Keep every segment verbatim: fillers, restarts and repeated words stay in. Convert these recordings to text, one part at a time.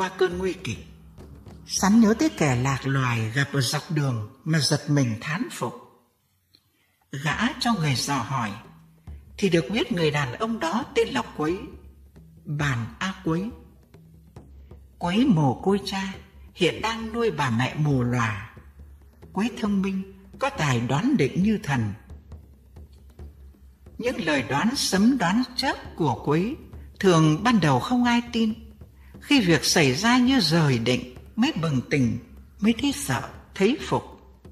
qua cơn nguy kịch. Sắn nhớ tới kẻ lạc loài gặp ở dọc đường mà giật mình thán phục. Gã cho người dò hỏi thì được biết người đàn ông đó tên là Quấy, Bàn A Quấy. Quấy mồ côi cha, hiện đang nuôi bà mẹ mù lòa. Quấy thông minh, có tài đoán định như thần. Những lời đoán sấm đoán chớp của Quấy thường ban đầu không ai tin. Khi việc xảy ra như rời định mới bừng tỉnh, mới thấy sợ, thấy phục.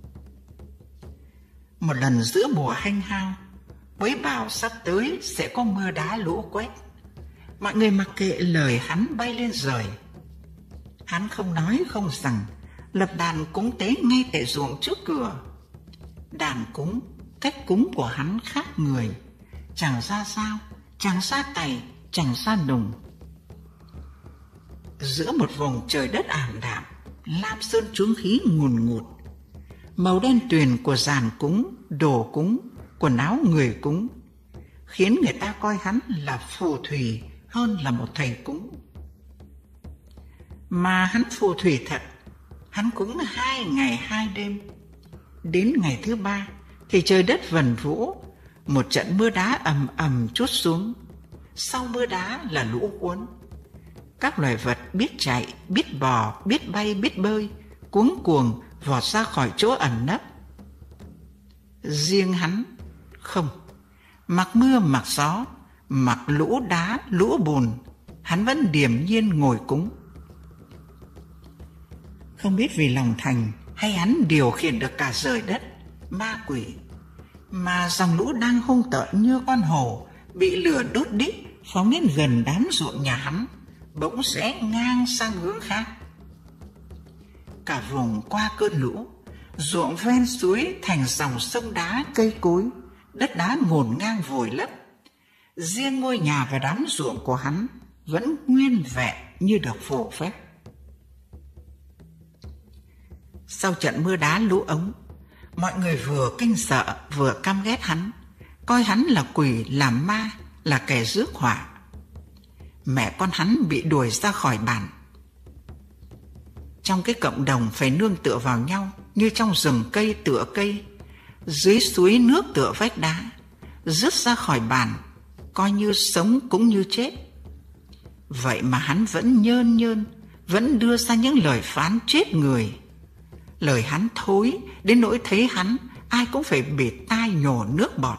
Một lần giữa mùa hanh hao, Quấy bảo sắp tới sẽ có mưa đá lũ quét. Mọi người mặc kệ lời hắn bay lên rời. Hắn không nói không rằng, lập đàn cúng tế ngay tại ruộng trước cửa. Đàn cúng, cách cúng của hắn khác người, chẳng ra sao, chẳng xa tay, chẳng xa nùng. Giữa một vùng trời đất ảm đạm, lam sơn chướng khí ngùn ngụt, màu đen tuyền của giàn cúng, đồ cúng, quần áo người cúng, khiến người ta coi hắn là phù thủy hơn là một thầy cúng. Mà hắn phù thủy thật, hắn cúng hai ngày hai đêm. Đến ngày thứ ba thì trời đất vần vũ, một trận mưa đá ầm ầm trút xuống. Sau mưa đá là lũ cuốn. Các loài vật biết chạy, biết bò, biết bay, biết bơi, cuống cuồng vọt ra khỏi chỗ ẩn nấp. Riêng hắn không, mặc mưa mặc gió, mặc lũ đá lũ bùn, hắn vẫn điềm nhiên ngồi cúng. Không biết vì lòng thành hay hắn điều khiển được cả trời đất, ma quỷ, mà dòng lũ đang hung tợn như con hổ bị lửa đốt đít phóng đến gần đám ruộng nhà hắn, bỗng rẽ ngang sang hướng khác. Cả vùng qua cơn lũ, ruộng ven suối thành dòng sông đá cây cối, đất đá ngổn ngang vùi lấp. Riêng ngôi nhà và đám ruộng của hắn vẫn nguyên vẹn như được phổ phép. Sau trận mưa đá lũ ống, mọi người vừa kinh sợ vừa căm ghét hắn, coi hắn là quỷ, là ma, là kẻ rước họa. Mẹ con hắn bị đuổi ra khỏi bản. Trong cái cộng đồng phải nương tựa vào nhau, như trong rừng cây tựa cây, dưới suối nước tựa vách đá. Rứt ra khỏi bản, coi như sống cũng như chết. Vậy mà hắn vẫn nhơn nhơn, vẫn đưa ra những lời phán chết người. Lời hắn thối đến nỗi thấy hắn ai cũng phải bịt tai nhổ nước bọt.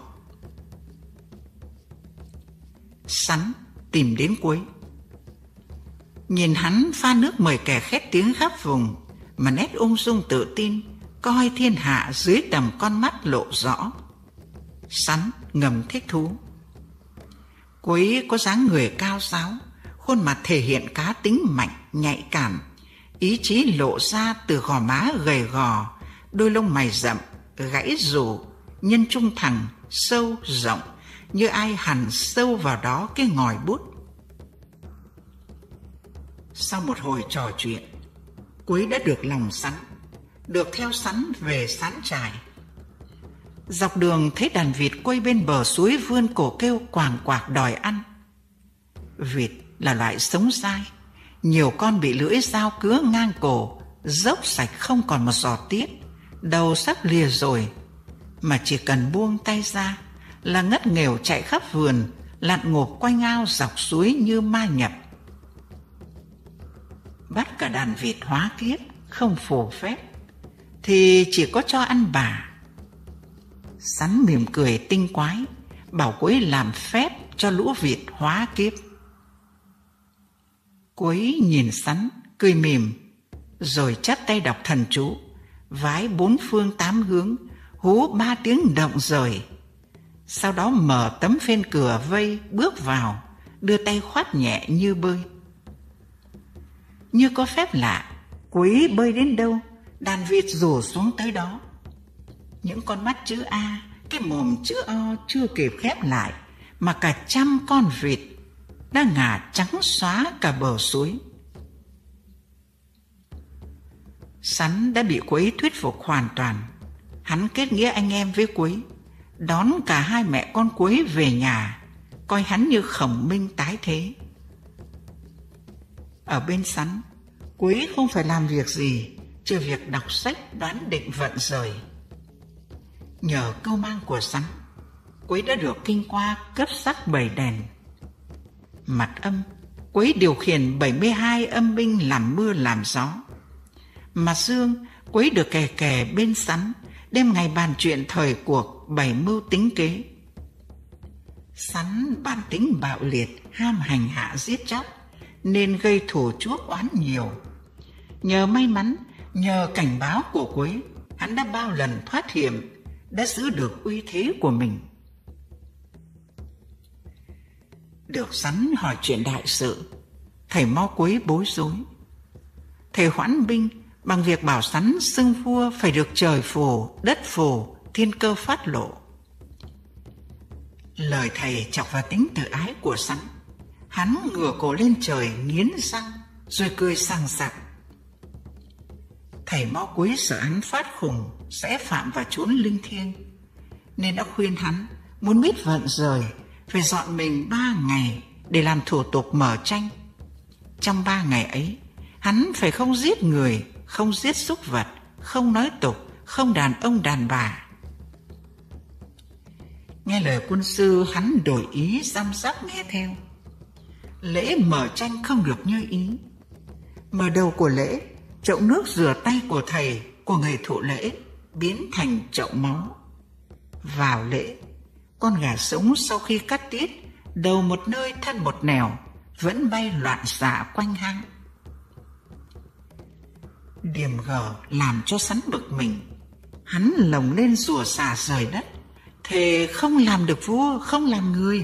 Sắn tìm đến Quấy. Nhìn hắn pha nước mời kẻ khét tiếng khắp vùng, mà nét ung dung tự tin, coi thiên hạ dưới tầm con mắt lộ rõ. Sắn ngầm thích thú. Quấy có dáng người cao ráo, khuôn mặt thể hiện cá tính mạnh, nhạy cảm, ý chí lộ ra từ gò má gầy gò, đôi lông mày rậm, gãy rủ, nhân trung thẳng, sâu, rộng, như ai hằn sâu vào đó cái ngòi bút. Sau một hồi trò chuyện, Quấy đã được lòng Sắn, được theo Sắn về Sán Trải. Dọc đường thấy đàn vịt quây bên bờ suối vươn cổ kêu quàng quạc đòi ăn. Vịt là loại sống dai, nhiều con bị lưỡi dao cứa ngang cổ, dốc sạch không còn một giọt tiết, đầu sắp lìa rồi, mà chỉ cần buông tay ra là ngất nghèo chạy khắp vườn, lặn ngộp quanh ao dọc suối như ma nhập. Bắt cả đàn vịt hóa kiếp không phù phép thì chỉ có cho ăn bà. Sắn mỉm cười tinh quái, bảo Quấy làm phép cho lũ vịt hóa kiếp. Quấy nhìn Sắn cười mỉm, rồi chắp tay đọc thần chú, vái bốn phương tám hướng, hú ba tiếng động rời. Sau đó mở tấm phên cửa vây bước vào, đưa tay khoát nhẹ như bơi. Như có phép lạ, Quấy bơi đến đâu, đàn vịt rủ xuống tới đó. Những con mắt chữ A, cái mồm chữ O chưa kịp khép lại, mà cả trăm con vịt đã ngả trắng xóa cả bờ suối. Sắn đã bị Quấy thuyết phục hoàn toàn. Hắn kết nghĩa anh em với Quấy, đón cả hai mẹ con Quấy về nhà, coi hắn như Khổng Minh tái thế. Ở bên Sắn, Quế không phải làm việc gì, trừ việc đọc sách đoán định vận rời. Nhờ câu mang của Sắn, Quế đã được kinh qua cấp sắc bảy đèn. Mặt âm, Quế điều khiển bảy mươi hai âm binh làm mưa làm gió. Mặt dương, Quế được kè kè bên Sắn, đêm ngày bàn chuyện thời cuộc bày mưu tính kế. Sắn bản tính bạo liệt, ham hành hạ giết chóc, nên gây thù chuốc oán nhiều. Nhờ may mắn, nhờ cảnh báo của Quế, hắn đã bao lần thoát hiểm, đã giữ được uy thế của mình. Được Sắn hỏi chuyện đại sự, thầy Mo Quế bối rối. Thầy hoãn binh bằng việc bảo Sắn xưng vua phải được trời phù, đất phù, thiên cơ phát lộ. Lời thầy chọc vào tính tự ái của Sắn. Hắn ngửa cổ lên trời nghiến răng rồi cười sằng sặc. Thầy Mo Quế sợ hắn phát khùng sẽ phạm vào chốn linh thiêng, nên đã khuyên hắn muốn biết vận rời phải dọn mình ba ngày để làm thủ tục mở tranh. Trong ba ngày ấy, hắn phải không giết người, không giết súc vật, không nói tục, không đàn ông đàn bà. Nghe lời quân sư, hắn đổi ý răm rắp nghe theo. Lễ mở tranh không được như ý. Mở đầu của lễ, chậu nước rửa tay của thầy, của người thụ lễ biến thành chậu máu. Vào lễ, con gà sống sau khi cắt tiết, đầu một nơi thân một nẻo, vẫn bay loạn xạ quanh hang. Điềm gở làm cho Sắn bực mình. Hắn lồng lên rủa xả rời đất, thề không làm được vua, không làm người.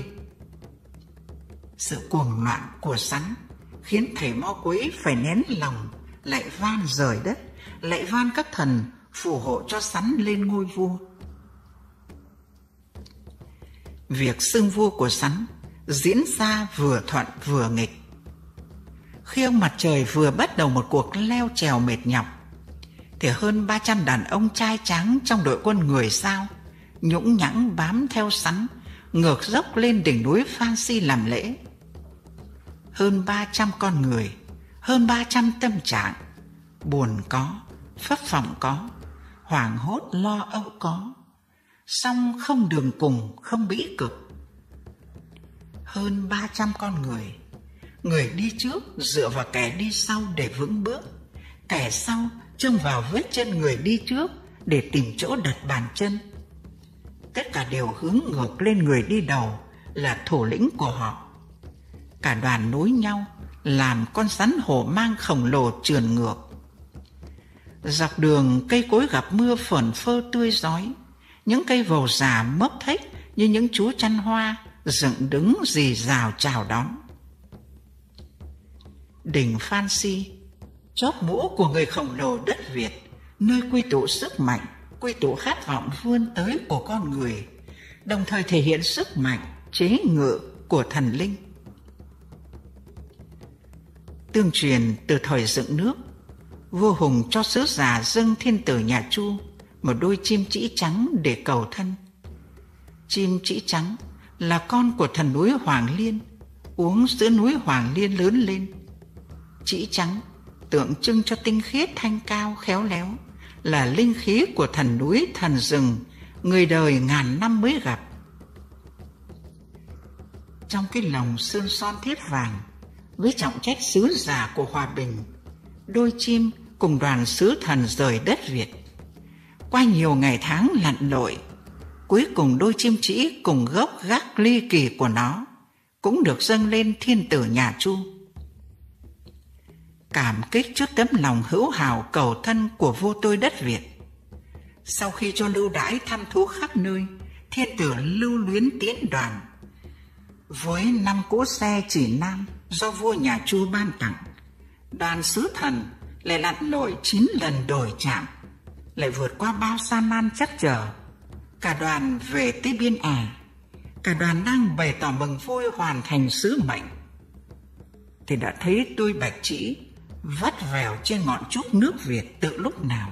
Sự cuồng loạn của Sắn khiến thầy Mo Quế phải nén lòng, lại van rời đất, lại van các thần phù hộ cho Sắn lên ngôi vua. Việc xưng vua của Sắn diễn ra vừa thuận vừa nghịch. Khi ông mặt trời vừa bắt đầu một cuộc leo trèo mệt nhọc, thì hơn ba trăm đàn ông trai tráng trong đội quân người Sao nhũng nhãng bám theo Sắn ngược dốc lên đỉnh núi Phan Si làm lễ. Hơn ba trăm con người, hơn ba trăm tâm trạng, buồn có, phấp phỏng có, hoảng hốt lo âu có, song không đường cùng, không bĩ cực. Hơn ba trăm con người, người đi trước dựa vào kẻ đi sau để vững bước, kẻ sau trông vào vết chân người đi trước để tìm chỗ đặt bàn chân. Tất cả đều hướng ngược lên người đi đầu là thủ lĩnh của họ. Cả đoàn nối nhau làm con rắn hổ mang khổng lồ trườn ngược. Dọc đường cây cối gặp mưa phởn phơ tươi rói, những cây vầu già mấp thếch như những chú chăn hoa dựng đứng rì rào chào đón. Đỉnh Phan Si, chóp mũ của người khổng lồ đất Việt, nơi quy tụ sức mạnh, quy tụ khát vọng vươn tới của con người, đồng thời thể hiện sức mạnh chế ngự của thần linh. Tương truyền từ thời dựng nước, vua Hùng cho sứ giả dâng thiên tử nhà Chu một đôi chim trĩ trắng để cầu thân. Chim trĩ trắng là con của thần núi Hoàng Liên, uống sữa núi Hoàng Liên lớn lên. Trĩ trắng tượng trưng cho tinh khiết thanh cao khéo léo, là linh khí của thần núi thần rừng, người đời ngàn năm mới gặp. Trong cái lồng sơn son thiết vàng, với trọng trách sứ giả của hòa bình, đôi chim cùng đoàn sứ thần rời đất Việt. Qua nhiều ngày tháng lặn lội, cuối cùng đôi chim trĩ cùng gốc gác ly kỳ của nó cũng được dâng lên thiên tử nhà Chu. Cảm kích trước tấm lòng hữu hảo cầu thân của vua tôi đất Việt, sau khi cho lưu đãi thăm thú khắp nơi, thiên tử lưu luyến tiến đoàn. Với năm cỗ xe chỉ nam do vua nhà Chu ban tặng, đoàn sứ thần lại lặn lội chín lần đồi chạm, lại vượt qua bao gian nan chắc trở. Cả đoàn về tới biên ải, cả đoàn đang bày tỏ mừng vui hoàn thành sứ mệnh, thì đã thấy đôi bạch trĩ vắt vèo trên ngọn trúc nước Việt từ lúc nào.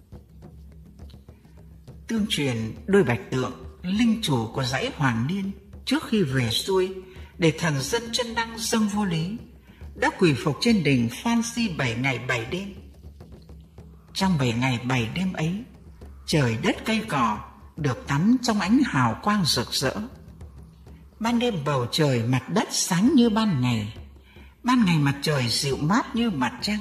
Tương truyền đôi bạch tượng, linh chủ của dãy Hoàng Liên, trước khi về xuôi để thần dân chân đăng dâng vua Lý, đã quỳ phục trên đỉnh Phan Xi bảy ngày bảy đêm. Trong bảy ngày bảy đêm ấy, trời đất cây cỏ được tắm trong ánh hào quang rực rỡ. Ban đêm bầu trời mặt đất sáng như ban ngày, ban ngày mặt trời dịu mát như mặt trăng.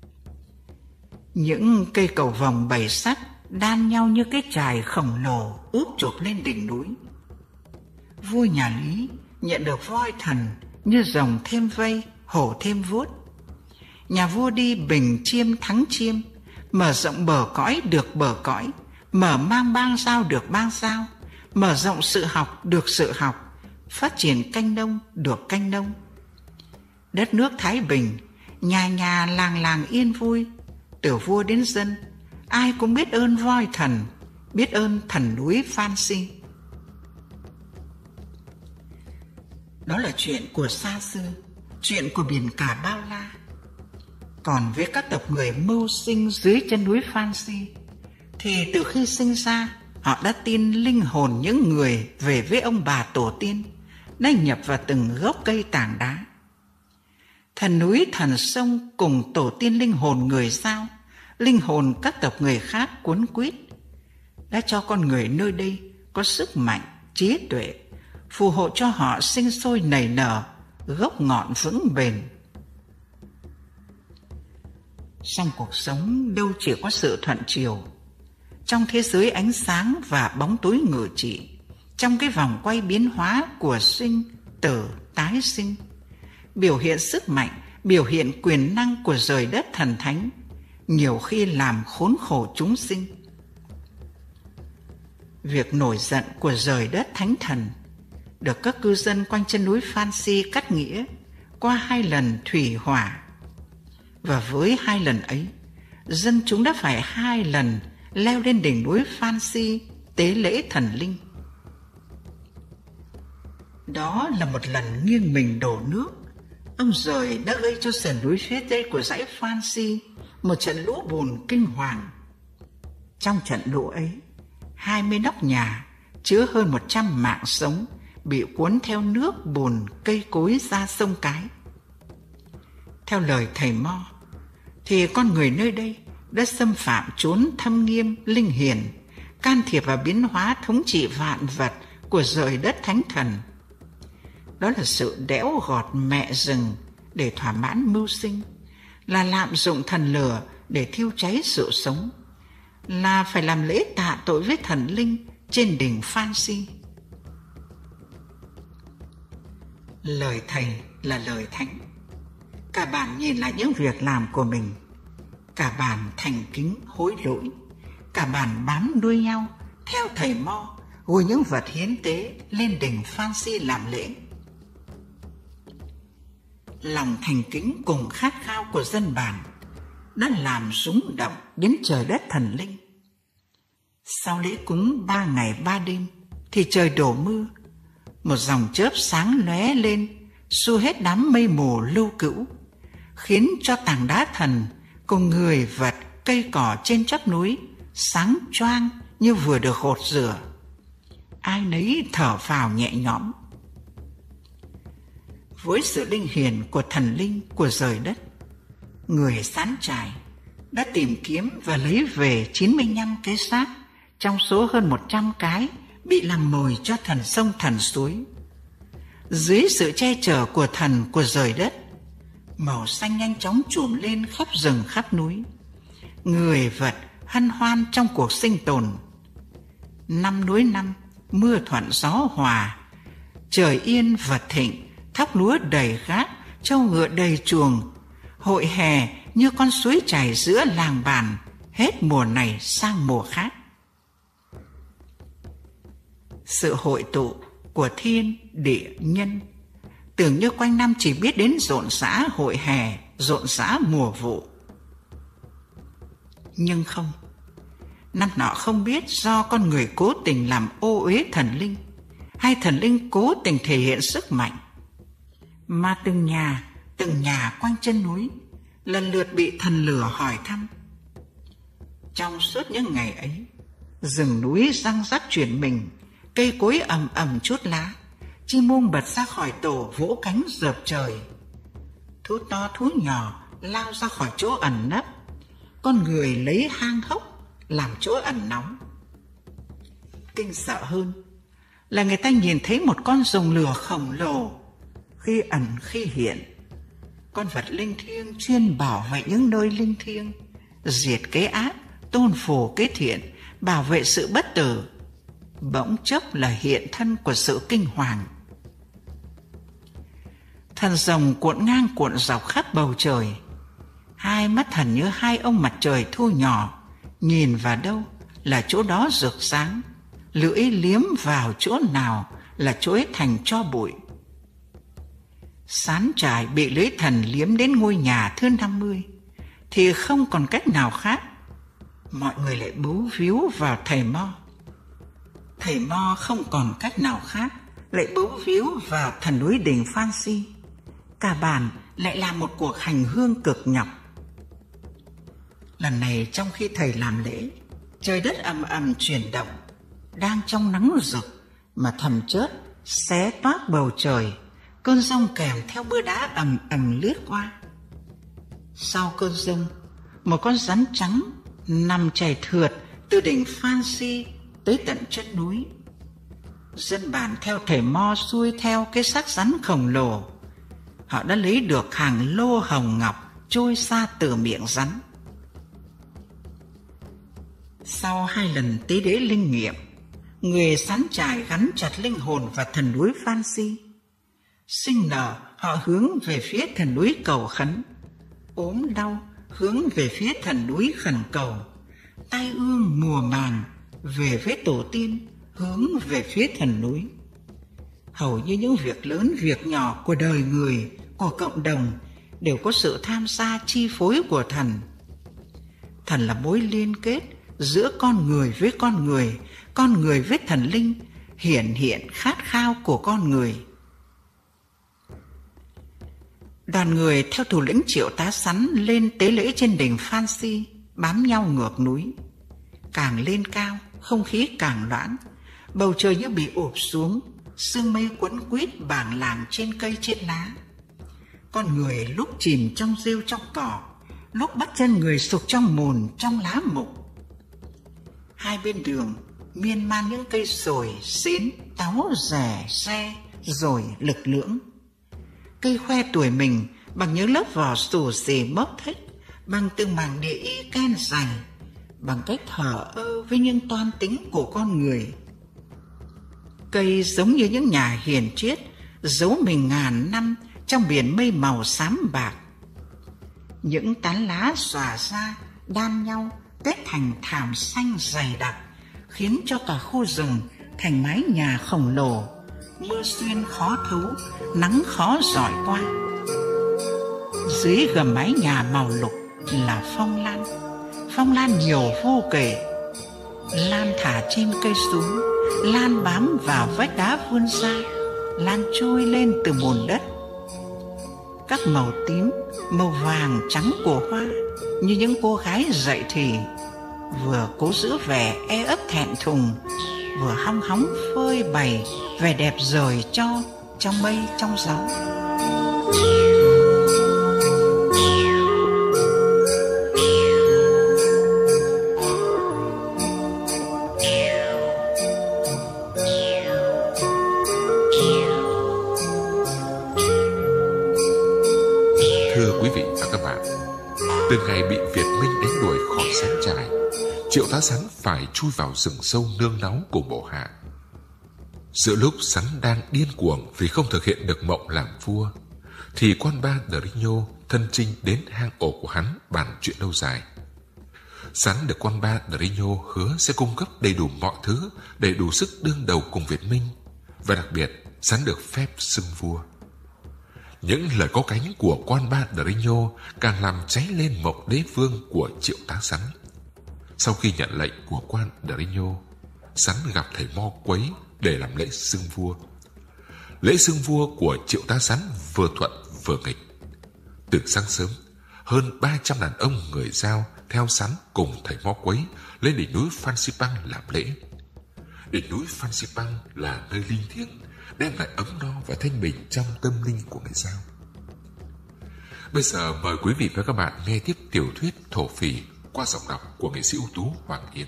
Những cây cầu vồng bảy sắc đan nhau như cái chài khổng lồ úp chụp lên đỉnh núi. Vua nhà Lý nhận được voi thần như rồng thêm vây, hổ thêm vuốt. Nhà vua đi bình chiêm thắng chiêm, mở rộng bờ cõi được bờ cõi, mở mang bang giao được bang giao, mở rộng sự học được sự học, phát triển canh nông được canh nông. Đất nước thái bình, nhà nhà làng làng yên vui, từ vua đến dân, ai cũng biết ơn voi thần, biết ơn thần núi Phan Xi. Đó là chuyện của xa xưa, chuyện của biển cả bao la. Còn với các tộc người mưu sinh dưới chân núi Phan Xi, thì từ khi sinh ra, họ đã tin linh hồn những người về với ông bà tổ tiên, đã nhập vào từng gốc cây tảng đá. Thần núi thần sông cùng tổ tiên linh hồn người Dao, linh hồn các tộc người khác cuốn quýt, đã cho con người nơi đây có sức mạnh, trí tuệ, phù hộ cho họ sinh sôi nảy nở, gốc ngọn vững bền. Trong cuộc sống đâu chỉ có sự thuận chiều. Trong thế giới ánh sáng và bóng tối ngự trị, trong cái vòng quay biến hóa của sinh, tử, tái sinh, biểu hiện sức mạnh, biểu hiện quyền năng của trời đất thần thánh, nhiều khi làm khốn khổ chúng sinh. Việc nổi giận của trời đất thánh thần được các cư dân quanh chân núi Phan Xi cắt nghĩa qua hai lần thủy hỏa. Và với hai lần ấy, dân chúng đã phải hai lần leo lên đỉnh núi Phan Xi tế lễ thần linh. Đó là một lần nghiêng mình đổ nước, ông trời đã gây cho sườn núi phía tây của dãy Phan Xi một trận lũ bùn kinh hoàng. Trong trận lũ ấy, hai mươi nóc nhà chứa hơn một trăm mạng sống bị cuốn theo nước bùn cây cối ra sông Cái. Theo lời thầy Mo, thì con người nơi đây đã xâm phạm chốn thâm nghiêm linh hiển, can thiệp vào biến hóa thống trị vạn vật của trời đất thánh thần. Đó là sự đẽo gọt mẹ rừng để thỏa mãn mưu sinh, là lạm dụng thần lửa để thiêu cháy sự sống, là phải làm lễ tạ tội với thần linh trên đỉnh Phan Xi. Lời thầy là lời thánh. Cả bản nhìn lại những việc làm của mình, cả bản thành kính hối lỗi, cả bản bám đuôi nhau theo thầy Mo gùi những vật hiến tế lên đỉnh Phan Xi làm lễ. Lòng thành kính cùng khát khao của dân bản đã làm rúng động đến trời đất thần linh. Sau lễ cúng ba ngày ba đêm thì trời đổ mưa, một dòng chớp sáng lóe lên xua hết đám mây mù lưu cữu, khiến cho tảng đá thần cùng người vật cây cỏ trên chóp núi sáng choang như vừa được gột rửa. Ai nấy thở phào nhẹ nhõm. Với sự linh hiển của thần linh của trời đất, người Sán Trải đã tìm kiếm và lấy về chín mươi lăm cái xác trong số hơn một trăm cái bị làm mồi cho thần sông thần suối. Dưới sự che chở của thần của trời đất, màu xanh nhanh chóng trùm lên khắp rừng khắp núi. Người vật hân hoan trong cuộc sinh tồn. Năm núi năm, mưa thuận gió hòa, trời yên vật thịnh, thóc lúa đầy gác, trâu ngựa đầy chuồng. Hội hè như con suối chảy giữa làng bản, hết mùa này sang mùa khác. Sự hội tụ của thiên, địa, nhân tưởng như quanh năm chỉ biết đến rộn rã hội hè, rộn rã mùa vụ. Nhưng không, năm nọ không biết do con người cố tình làm ô uế thần linh, hay thần linh cố tình thể hiện sức mạnh, mà từng nhà, từng nhà quanh chân núi lần lượt bị thần lửa hỏi thăm. Trong suốt những ngày ấy, rừng núi răng rắc chuyển mình, cây cối ầm ầm chút lá, chim muông bật ra khỏi tổ vỗ cánh dợp trời. thú to thú nhỏ lao ra khỏi chỗ ẩn nấp. Con người lấy hang hốc làm chỗ ẩn náu. Kinh sợ hơn là người ta nhìn thấy một con rồng lửa khổng lồ, khi ẩn khi hiện. Con vật linh thiêng chuyên bảo vệ những nơi linh thiêng, diệt cái ác, tôn phù cái thiện, bảo vệ sự bất tử, bỗng chốc là hiện thân của sự kinh hoàng. Thần rồng cuộn ngang cuộn dọc khắp bầu trời. Hai mắt thần như hai ông mặt trời thu nhỏ, nhìn vào đâu là chỗ đó rực sáng, lưỡi liếm vào chỗ nào là chỗ ấy thành tro bụi. Sán trải bị lưỡi thần liếm đến ngôi nhà thứ năm mươi thì không còn cách nào khác, mọi người lại bấu víu vào thầy Mo. Thầy Mo không còn cách nào khác, lại bấu víu vào thần núi đỉnh Phan Si. Cả bàn lại làm một cuộc hành hương cực nhọc. Lần này trong khi thầy làm lễ, trời đất ầm ầm chuyển động, đang trong nắng rực mà thầm chớp xé toác bầu trời, cơn giông kèm theo mưa đá ầm ầm lướt qua. Sau cơn giông, một con rắn trắng nằm chảy thượt từ đỉnh Phan Si tới tận chân núi. Dân bản theo thầy Mo xuôi theo cái xác rắn khổng lồ, họ đã lấy được hàng lô hồng ngọc trôi xa từ miệng rắn. Sau hai lần tế đế linh nghiệm, người Sán Trải gắn chặt linh hồn vào thần núi Phan Si. Sinh nở, họ hướng về phía thần núi cầu khấn. Ốm đau, hướng về phía thần núi khẩn cầu. Tai ương mùa màng, về với tổ tiên, hướng về phía thần núi. Hầu như những việc lớn, việc nhỏ của đời người, của cộng đồng đều có sự tham gia chi phối của thần. Thần là mối liên kết giữa con người với con người, con người với thần linh, hiển hiện khát khao của con người. Đoàn người theo thủ lĩnh Triệu Tá Sắn lên tế lễ trên đỉnh Phan Si, bám nhau ngược núi. Càng lên cao, không khí càng loãng, bầu trời như bị ụp xuống, sương mây quấn quýt bảng làng trên cây trên lá. Con người lúc chìm trong rêu trong cỏ, lúc bắt chân người sục trong mùn trong lá mục. Hai bên đường miên man những cây sồi, xến, táo, rẻ, xe, rồi lực lưỡng. Cây khoe tuổi mình bằng những lớp vỏ xù xì mốc thích, bằng từng mảng địa y ken dày, bằng cách thờ ơ với những toan tính của con người. Cây giống như những nhà hiền triết, giấu mình ngàn năm trong biển mây màu xám bạc. Những tán lá xòa ra, đan nhau, kết thành thảm xanh dày đặc, khiến cho cả khu rừng thành mái nhà khổng lồ. Mưa xuyên khó thấu, nắng khó dọi qua. Dưới gầm mái nhà màu lục là phong lan. Phong lan nhiều vô kể. Lan thả trên cây xuống, lan bám vào vách đá vươn ra, lan trôi lên từ bùn đất. Các màu tím, màu vàng trắng của hoa như những cô gái dậy thì, vừa cố giữ vẻ e ấp thẹn thùng, vừa hong hóng phơi bày vẻ đẹp rời cho trong mây trong gió. Thưa quý vị và các bạn, từ ngày bị Việt Minh đánh đuổi khỏi Sán Trải, Triệu Tá Sắn phải chui vào rừng sâu nương náu của bộ hạ. Giữa lúc Sắn đang điên cuồng vì không thực hiện được mộng làm vua, thì quan ba Drino thân chinh đến hang ổ của hắn bàn chuyện lâu dài. Sắn được quan ba Drino hứa sẽ cung cấp đầy đủ mọi thứ để đủ sức đương đầu cùng Việt Minh, và đặc biệt Sắn được phép xưng vua. Những lời có cánh của quan ba Drino càng làm cháy lên mộng đế vương của Triệu Tá Sắn. Sau khi nhận lệnh của quan Drino, Sắn gặp thầy Mo quấy để làm lễ xưng vua. Lễ xưng vua của Triệu Tá Sắn vừa thuận vừa nghịch. Từ sáng sớm, hơn ba trăm đàn ông người Dao theo Sắn cùng thầy Mo quấy lên đỉnh núi Phan Xipang làm lễ. Đỉnh núi Phan Xipang là nơi linh thiêng, đem lại ấm no và thanh bình trong tâm linh của người Dao. Bây giờ mời quý vị và các bạn nghe tiếp tiểu thuyết Thổ Phỉ qua giọng đọc của nghệ sĩ ưu tú Hoàng Yến.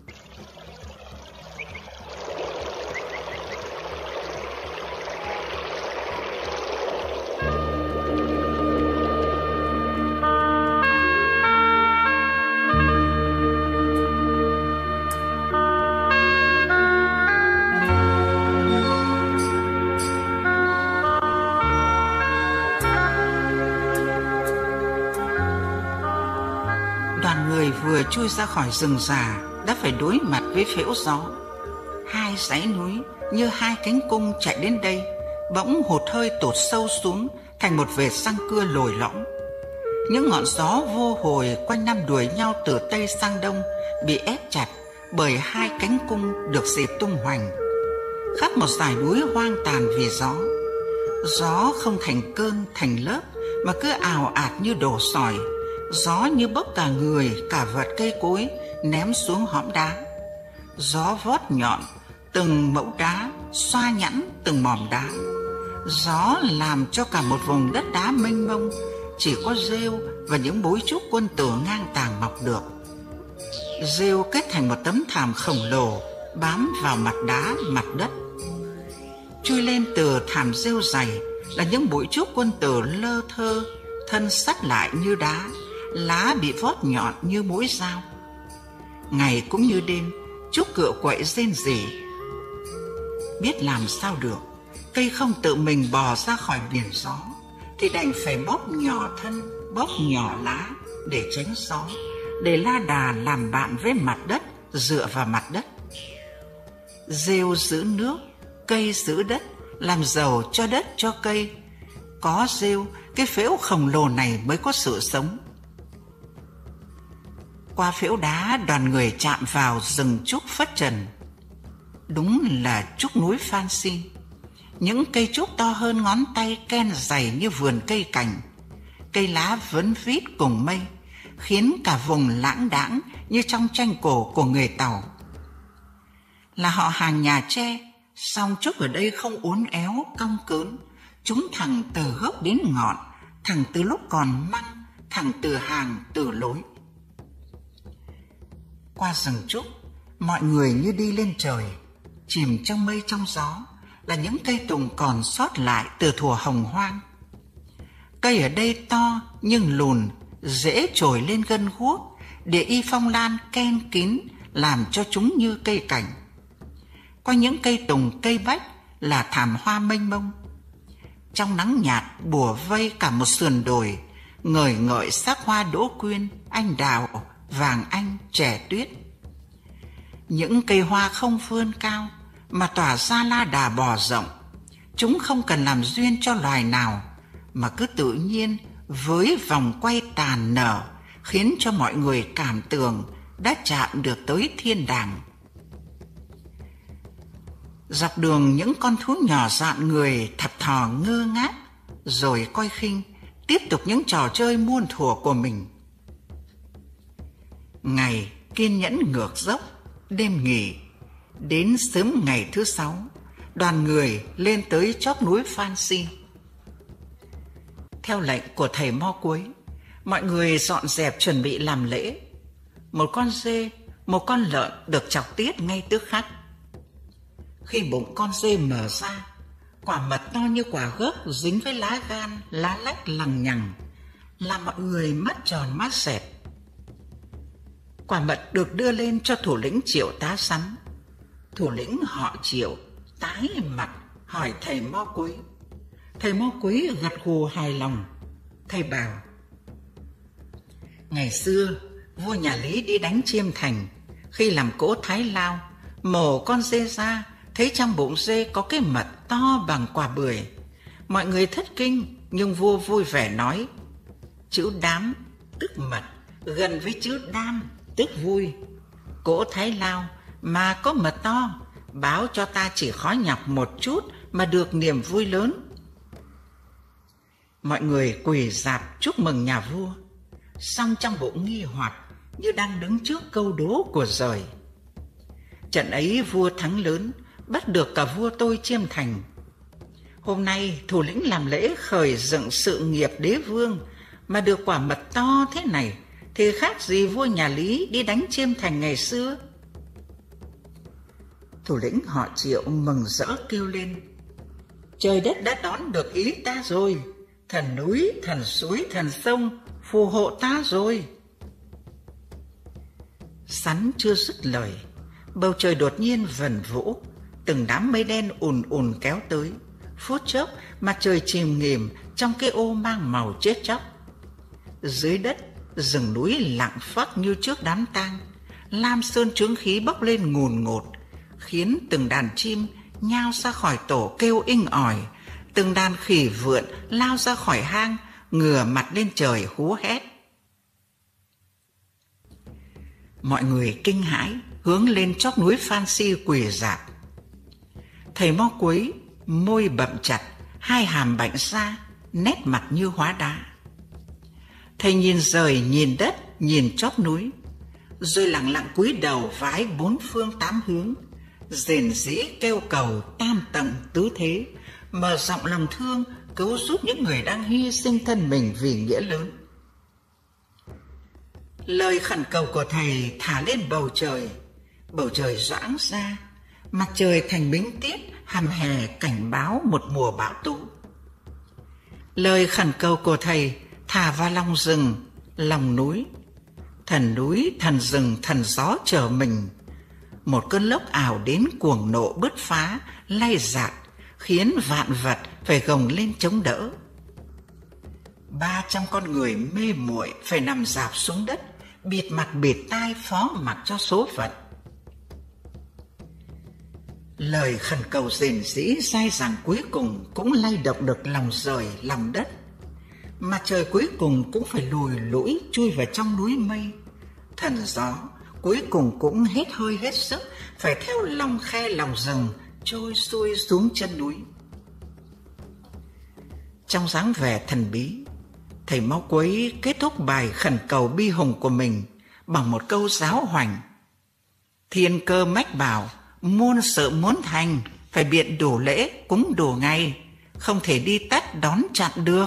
Vừa chui ra khỏi rừng già đã phải đối mặt với phễu gió. Hai dãy núi như hai cánh cung chạy đến đây bỗng hụt hơi tụt sâu xuống thành một vệt răng cưa lồi lõm. Những ngọn gió vô hồi quanh năm đuổi nhau từ tây sang đông bị ép chặt bởi hai cánh cung được dệt tung hoành. Khắp một dải núi hoang tàn vì gió. Gió không thành cơn thành lớp mà cứ ào ạt như đổ sỏi. Gió như bốc cả người, cả vật cây cối ném xuống hõm đá. Gió vót nhọn từng mẫu đá, xoa nhẵn từng mỏm đá. Gió làm cho cả một vùng đất đá mênh mông chỉ có rêu và những bối trúc quân tử ngang tàng mọc được. Rêu kết thành một tấm thảm khổng lồ bám vào mặt đá, mặt đất. Chui lên từ thảm rêu dày là những bụi trúc quân tử lơ thơ, thân sắt lại như đá, lá bị vót nhọn như mũi dao. Ngày cũng như đêm, trúc cựa quậy rên rỉ. Biết làm sao được, cây không tự mình bò ra khỏi biển gió thì đành phải bóp nhỏ thân, bóp nhỏ lá để tránh gió, để la đà làm bạn với mặt đất, dựa vào mặt đất. Rêu giữ nước, cây giữ đất, làm giàu cho đất cho cây. Có rêu, cái phễu khổng lồ này mới có sự sống. Qua phễu đá, đoàn người chạm vào rừng trúc phất trần. Đúng là trúc núi Phan Xin. Những cây trúc to hơn ngón tay, ken dày như vườn cây cảnh. Cây lá vấn vít cùng mây, khiến cả vùng lãng đãng như trong tranh cổ của người Tàu. Là họ hàng nhà Tre, song trúc ở đây không uốn éo, cong cớn. Chúng thẳng từ gốc đến ngọn, thẳng từ lúc còn măng, thẳng từ hàng từ lối. Qua rừng trúc, mọi người như đi lên trời, chìm trong mây trong gió là những cây tùng còn sót lại từ thuở hồng hoang. Cây ở đây to nhưng lùn, dễ trồi lên gân guốc, để y phong lan ken kín làm cho chúng như cây cảnh. Qua những cây tùng cây bách là thảm hoa mênh mông. Trong nắng nhạt bủa vây cả một sườn đồi, ngời ngợi sắc hoa đỗ quyên, anh đào, vàng anh, trẻ tuyết. Những cây hoa không vươn cao mà tỏa ra la đà bò rộng. Chúng không cần làm duyên cho loài nào mà cứ tự nhiên với vòng quay tàn nở, khiến cho mọi người cảm tưởng đã chạm được tới thiên đàng. Dọc đường những con thú nhỏ dạn người thập thò ngơ ngác, rồi coi khinh, tiếp tục những trò chơi muôn thuở của mình. Ngày kiên nhẫn ngược dốc, đêm nghỉ. Đến sớm ngày thứ sáu, đoàn người lên tới chóp núi Phan Xin. Theo lệnh của thầy Mo Cuối, mọi người dọn dẹp chuẩn bị làm lễ. Một con dê, một con lợn được chọc tiết ngay tức khắc. Khi bụng con dê mở ra, quả mật to như quả gấc dính với lá gan, lá lách lằng nhằng, làm mọi người mắt tròn mắt dẹt. Quả mật được đưa lên cho thủ lĩnh Triệu tá sắn. Thủ lĩnh họ Triệu tái mặt hỏi thầy Mo Cuối. Thầy Mo Cuối gật gù hài lòng. Thầy bảo: ngày xưa vua nhà Lý đi đánh Chiêm Thành, khi làm cỗ Thái Lao, mổ con dê ra, thấy trong bụng dê có cái mật to bằng quả bưởi. Mọi người thất kinh, nhưng vua vui vẻ nói: chữ đám tức mật, gần với chữ đam tức vui. Cỗ Thái Lao mà có mật to, báo cho ta chỉ khó nhọc một chút mà được niềm vui lớn. Mọi người quỳ rạp chúc mừng nhà vua, song trong bụng nghi hoặc như đang đứng trước câu đố của giời. Trận ấy vua thắng lớn, bắt được cả vua tôi Chiêm Thành. Hôm nay thủ lĩnh làm lễ khởi dựng sự nghiệp đế vương, mà được quả mật to thế này thì khác gì vua nhà Lý đi đánh Chiêm Thành ngày xưa. Thủ lĩnh họ Triệu mừng rỡ kêu lên: trời đất đã đón được ý ta rồi, thần núi, thần suối, thần sông phù hộ ta rồi. Sắn chưa dứt lời, bầu trời đột nhiên vần vũ, từng đám mây đen ùn ùn kéo tới. Phút chốc mặt trời chìm nghỉm trong cái ô mang màu chết chóc. Dưới đất, rừng núi lặng phắc như trước đám tang. Lam sơn chướng khí bốc lên ngùn ngụt, khiến từng đàn chim nhao ra khỏi tổ kêu inh ỏi. Từng đàn khỉ vượn lao ra khỏi hang, ngửa mặt lên trời hú hét. Mọi người kinh hãi hướng lên chóp núi Phan Si quỳ rạp. Thầy Mo Quế môi bậm chặt, hai hàm bạnh ra, nét mặt như hóa đá. Thầy nhìn trời, nhìn đất, nhìn chóp núi, rồi lặng lặng cúi đầu vái bốn phương tám hướng, rền rĩ kêu cầu tam tầng tứ thế, mở rộng lòng thương cứu giúp những người đang hy sinh thân mình vì nghĩa lớn. Lời khẩn cầu của thầy thả lên bầu trời, bầu trời giãng ra, mặt trời thành bính tiết hầm hè cảnh báo một mùa bão tố. Lời khẩn cầu của thầy thả vào lòng rừng, lòng núi, thần núi, thần rừng, thần gió chờ mình. Một cơn lốc ảo đến cuồng nộ bứt phá, lay dạt, khiến vạn vật phải gồng lên chống đỡ. Ba trăm con người mê muội phải nằm rạp xuống đất, bịt mặt bịt tai phó mặc cho số phận. Lời khẩn cầu rền rĩ dai dẳng cuối cùng cũng lay động được lòng trời, lòng đất. Mặt trời cuối cùng cũng phải lùi lũi chui vào trong núi mây. Thần gió cuối cùng cũng hết hơi hết sức, phải theo lòng khe lòng rừng trôi xuôi xuống chân núi. Trong dáng vẻ thần bí, thầy Mo Quế kết thúc bài khẩn cầu bi hùng của mình bằng một câu giáo hoành: thiên cơ mách bảo, muôn sự muốn thành, phải biện đủ lễ cúng đủ ngày, không thể đi tắt đón chặn được.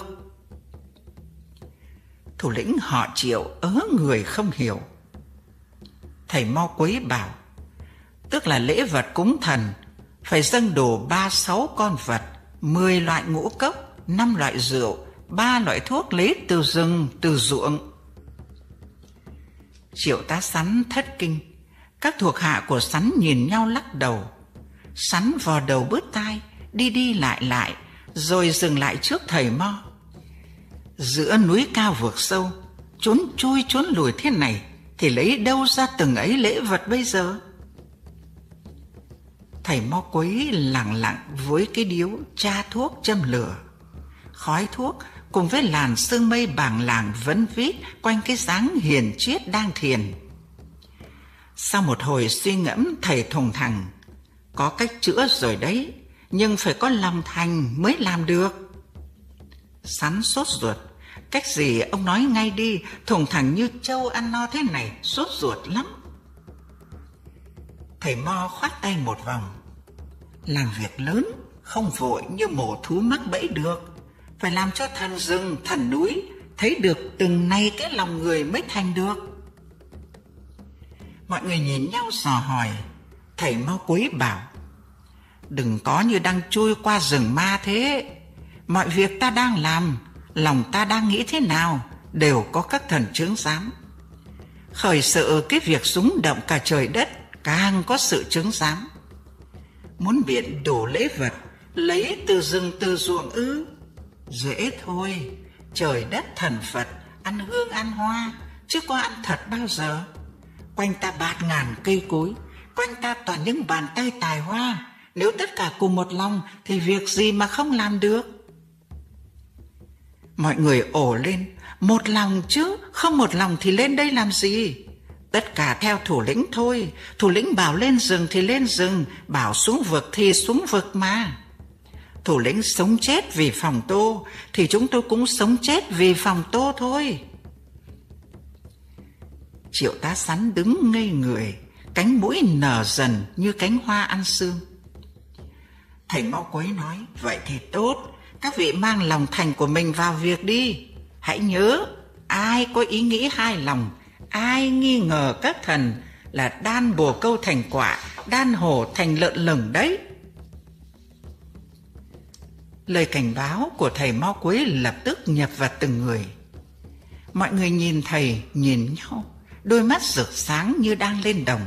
Thủ lĩnh họ Triệu ớ người không hiểu. Thầy Mo Quế bảo, tức là lễ vật cúng thần phải dâng đồ ba sáu con vật, mười loại ngũ cốc, năm loại rượu, ba loại thuốc lấy từ rừng, từ ruộng. Triệu tá Sắn thất kinh. Các thuộc hạ của Sắn nhìn nhau lắc đầu. Sắn vò đầu bứt tai, đi đi lại lại, rồi dừng lại trước thầy Mo. Giữa núi cao vực sâu, trốn chui trốn lùi thế này thì lấy đâu ra từng ấy lễ vật bây giờ? Thầy Mo Quế lặng lặng với cái điếu tra thuốc châm lửa. Khói thuốc cùng với làn sương mây bàng làng vấn vít quanh cái dáng hiền triết đang thiền. Sau một hồi suy ngẫm, thầy thùng thẳng: có cách chữa rồi đấy, nhưng phải có lòng thành mới làm được. Sắn sốt ruột: cách gì ông nói ngay đi, thùng thẳng như trâu ăn no thế này, sốt ruột lắm. Thầy Mo khoát tay một vòng: làm việc lớn không vội như mổ thú mắc bẫy được, phải làm cho thần rừng, thần núi thấy được từng nay cái lòng người mới thành được. Mọi người nhìn nhau dò hỏi. Thầy Mo Quế bảo: đừng có như đang chui qua rừng ma thế. Mọi việc ta đang làm, lòng ta đang nghĩ thế nào, đều có các thần chứng giám. Khởi sự cái việc rúng động cả trời đất, càng có sự chứng giám. Muốn biện đủ lễ vật, lấy từ rừng từ ruộng ư? Dễ thôi, trời đất thần Phật ăn hương ăn hoa, chứ có ăn thật bao giờ. Quanh ta bạt ngàn cây cối, quanh ta toàn những bàn tay tài hoa. Nếu tất cả cùng một lòng thì việc gì mà không làm được? Mọi người ồ lên: một lòng chứ, không một lòng thì lên đây làm gì? Tất cả theo thủ lĩnh thôi. Thủ lĩnh bảo lên rừng thì lên rừng, bảo xuống vực thì xuống vực mà. Thủ lĩnh sống chết vì phòng Tô thì chúng tôi cũng sống chết vì phòng Tô thôi. Triệu tá Sắn đứng ngây người, cánh mũi nở dần như cánh hoa ăn sương. Thầy Mo Quế nói: vậy thì tốt, các vị mang lòng thành của mình vào việc đi. Hãy nhớ, ai có ý nghĩ hai lòng, ai nghi ngờ các thần là đan bồ câu thành quả, đan hổ thành lợn lửng đấy. Lời cảnh báo của thầy Mo Quế lập tức nhập vào từng người. Mọi người nhìn thầy, nhìn nhau, đôi mắt rực sáng như đang lên đồng.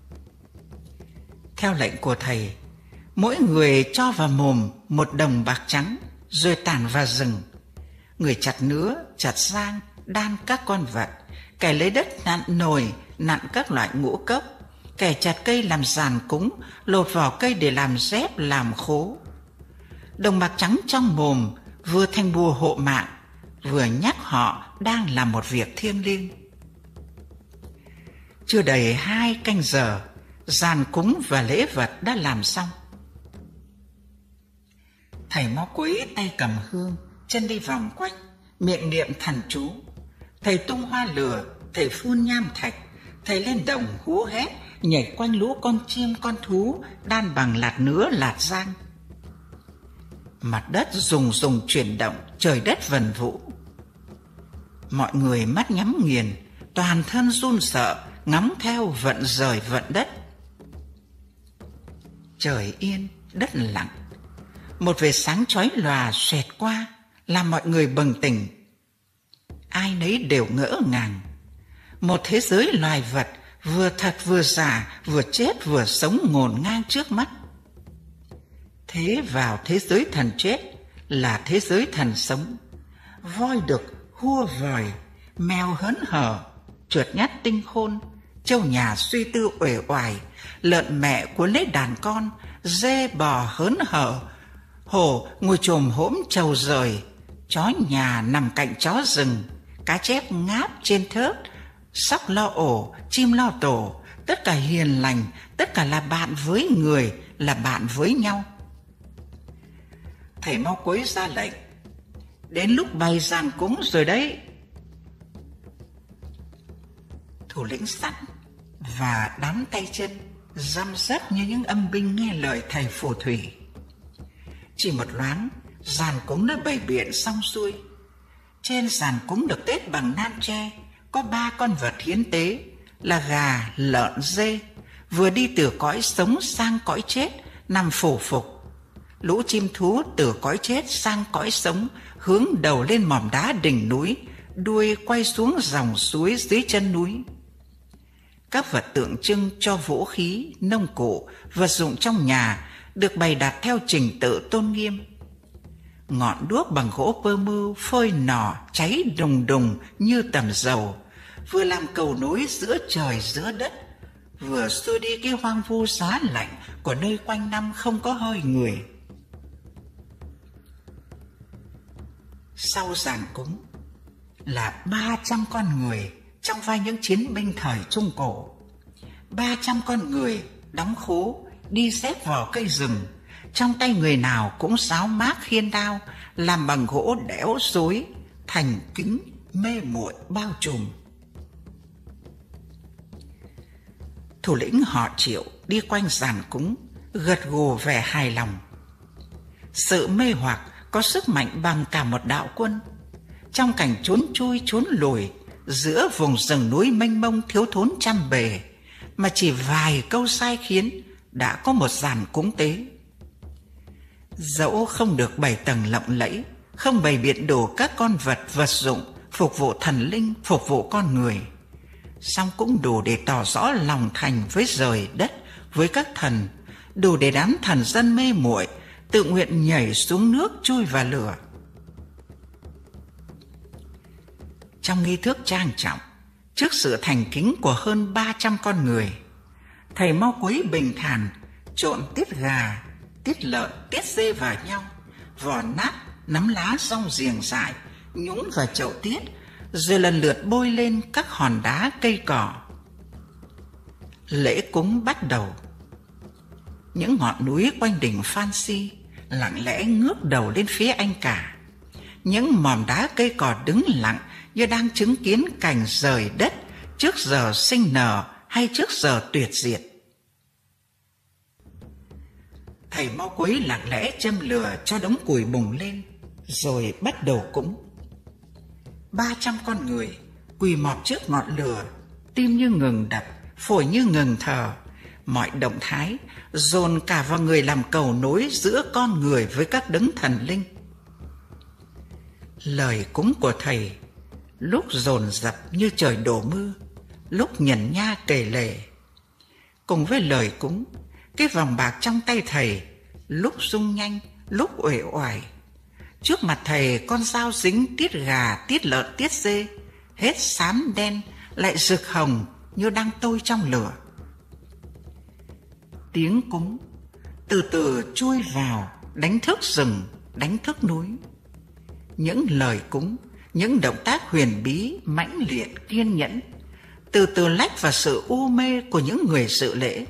Theo lệnh của thầy, mỗi người cho vào mồm một đồng bạc trắng, rồi tản vào rừng. Người chặt nứa, chặt giang, đan các con vật, kẻ lấy đất nặn nồi, nặn các loại ngũ cốc, kẻ chặt cây làm giàn cúng, lột vỏ cây để làm dép, làm khố. Đồng bạc trắng trong mồm vừa thành bùa hộ mạng, vừa nhắc họ đang làm một việc thiêng liêng. Chưa đầy hai canh giờ, giàn cúng và lễ vật đã làm xong. Thầy Mo Quế tay cầm hương, chân đi vòng quanh, miệng niệm thần chú. Thầy tung hoa lửa, thầy phun nham thạch, thầy lên đồng hú hét, nhảy quanh lũ con chim con thú đan bằng lạt nứa lạt giang. Mặt đất rùng rùng chuyển động, trời đất vần vũ. Mọi người mắt nhắm nghiền, toàn thân run sợ, ngóng theo vận rời vận đất. Trời yên, đất lặng. Một vệt sáng chói lòa xoẹt qua, làm mọi người bừng tỉnh. Ai nấy đều ngỡ ngàng. Một thế giới loài vật, vừa thật vừa giả, vừa chết vừa sống ngổn ngang trước mắt. Thế vào thế giới thần chết là thế giới thần sống. Voi đực hua vòi, mèo hớn hở, chuột nhắt tinh khôn, trâu nhà suy tư uể oải, lợn mẹ cuốn lấy đàn con, dê bò hớn hở, hổ ngồi chồm hổm trầu rời, chó nhà nằm cạnh chó rừng, cá chép ngáp trên thớt, sóc lo ổ, chim lo tổ, tất cả hiền lành, tất cả là bạn với người, là bạn với nhau. Thầy Mo Quế ra lệnh, đến lúc bày giàn cúng rồi đấy. Thủ lĩnh sẵn và đám tay chân răm rắp như những âm binh nghe lời thầy phù thủy. Chỉ một loáng, giàn cúng đã bày biện xong xuôi. Trên giàn cúng được tết bằng nan tre, có ba con vật hiến tế là gà, lợn, dê, vừa đi từ cõi sống sang cõi chết, nằm phủ phục. Lũ chim thú từ cõi chết sang cõi sống, hướng đầu lên mỏm đá đỉnh núi, đuôi quay xuống dòng suối dưới chân núi. Các vật tượng trưng cho vũ khí, nông cụ, vật dụng trong nhà được bày đặt theo trình tự tôn nghiêm. Ngọn đuốc bằng gỗ pơ mưu phơi nỏ cháy đùng đùng như tầm dầu, vừa làm cầu nối giữa trời giữa đất, vừa xua đi cái hoang vu giá lạnh của nơi quanh năm không có hơi người. Sau giàn cúng là ba trăm con người trong vai những chiến binh thời Trung Cổ. Ba trăm con người đóng khố, đi xếp vào cây rừng, trong tay người nào cũng sáo mác khiên đao, làm bằng gỗ đẽo xối, thành kính mê muội bao trùm. Thủ lĩnh họ Triệu đi quanh giàn cúng, gật gù vẻ hài lòng. Sự mê hoặc có sức mạnh bằng cả một đạo quân. Trong cảnh trốn chui trốn lùi, giữa vùng rừng núi mênh mông thiếu thốn trăm bề, mà chỉ vài câu sai khiến đã có một giàn cúng tế. Dẫu không được bày tầng lộng lẫy, không bày biện đủ các con vật vật dụng phục vụ thần linh, phục vụ con người, song cũng đủ để tỏ rõ lòng thành với trời đất, với các thần, đủ để đám thần dân mê muội tự nguyện nhảy xuống nước chui vào lửa. Trong nghi thức trang trọng, trước sự thành kính của hơn ba trăm con người, thầy Mo Quế bình thản trộn tiết gà, tiết lợn, tiết dê vào nhau, vò nát, nắm lá rong riềng rải, nhúng vào chậu tiết, rồi lần lượt bôi lên các hòn đá cây cỏ. Lễ cúng bắt đầu. Những ngọn núi quanh đỉnh Phan Si lặng lẽ ngước đầu lên phía anh cả. Những mỏm đá cây cỏ đứng lặng như đang chứng kiến cảnh rời đất trước giờ sinh nở hay trước giờ tuyệt diệt. Thầy Mo Quế lặng lẽ châm lửa cho đống củi bùng lên, rồi bắt đầu cúng. Ba trăm con người quỳ mọp trước ngọn lửa, tim như ngừng đập, phổi như ngừng thở. Mọi động thái dồn cả vào người làm cầu nối giữa con người với các đấng thần linh. Lời cúng của thầy lúc dồn dập như trời đổ mưa, lúc nhẩn nha kể lể. Cùng với lời cúng, cái vòng bạc trong tay thầy lúc rung nhanh, lúc uể oải. Trước mặt thầy, con dao dính tiết gà, tiết lợn, tiết dê, hết xám đen lại rực hồng như đang tôi trong lửa. Tiếng cúng từ từ chui vào, đánh thức rừng, đánh thức núi. Những lời cúng, những động tác huyền bí, mãnh liệt, kiên nhẫn, từ từ lách vào sự u mê của những người dự lễ.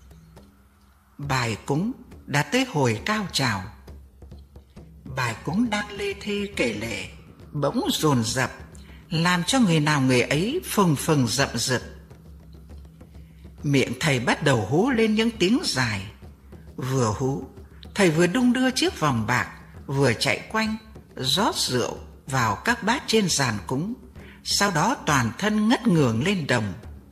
Bài cúng đã tới hồi cao trào. Bài cúng đang lê thê kể lể, bỗng dồn dập, làm cho người nào người ấy phừng phừng rậm rực. Miệng thầy bắt đầu hú lên những tiếng dài. Vừa hú, thầy vừa đung đưa chiếc vòng bạc, vừa chạy quanh, rót rượu vào các bát trên giàn cúng, sau đó toàn thân ngất ngường lên đồng.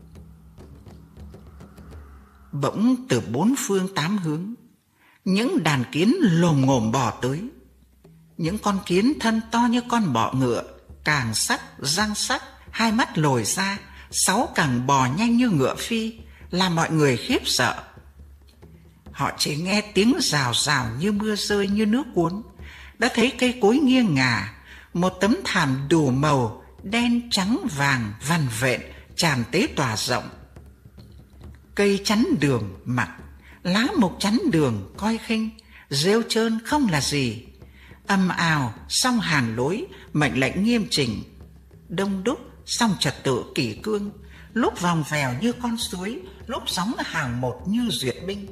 Bỗng từ bốn phương tám hướng, những đàn kiến lồm ngồm bò tới. Những con kiến thân to như con bọ ngựa, càng sắc, răng sắc, hai mắt lồi ra, sáu càng bò nhanh như ngựa phi, làm mọi người khiếp sợ. Họ chỉ nghe tiếng rào rào như mưa rơi, như nước cuốn, đã thấy cây cối nghiêng ngả, một tấm thảm đủ màu, đen trắng vàng vằn vện tràn tế tỏa rộng. Cây chắn đường mặc, lá mục chắn đường coi khinh, rêu trơn không là gì. Ầm ào song hàng lối, mệnh lệnh nghiêm chỉnh, đông đúc song trật tự kỷ cương, lúc vòng vèo như con suối, lúc sóng hàng một như duyệt binh.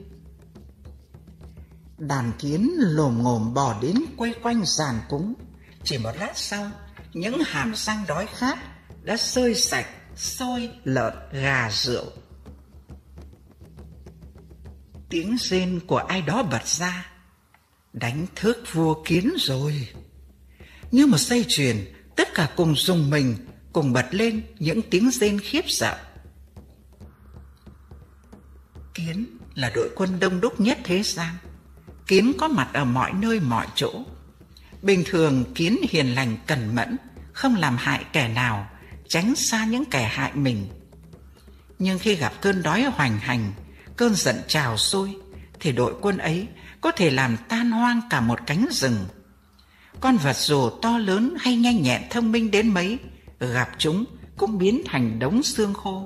Đàn kiến lồm ngồm bò đến quay quanh giàn cúng. Chỉ một lát sau, những hàm răng đói khát đã xơi sạch xôi, lợn, gà, rượu. Tiếng rên của ai đó bật ra. Đánh thức vua kiến rồi. Như một dây chuyền, tất cả cùng rùng mình, cùng bật lên những tiếng rên khiếp sợ. Kiến là đội quân đông đúc nhất thế gian. Kiến có mặt ở mọi nơi mọi chỗ. Bình thường kiến hiền lành cẩn mẫn, không làm hại kẻ nào, tránh xa những kẻ hại mình. Nhưng khi gặp cơn đói hoành hành, cơn giận trào sôi, thì đội quân ấy có thể làm tan hoang cả một cánh rừng. Con vật dù to lớn hay nhanh nhẹn thông minh đến mấy, gặp chúng cũng biến thành đống xương khô.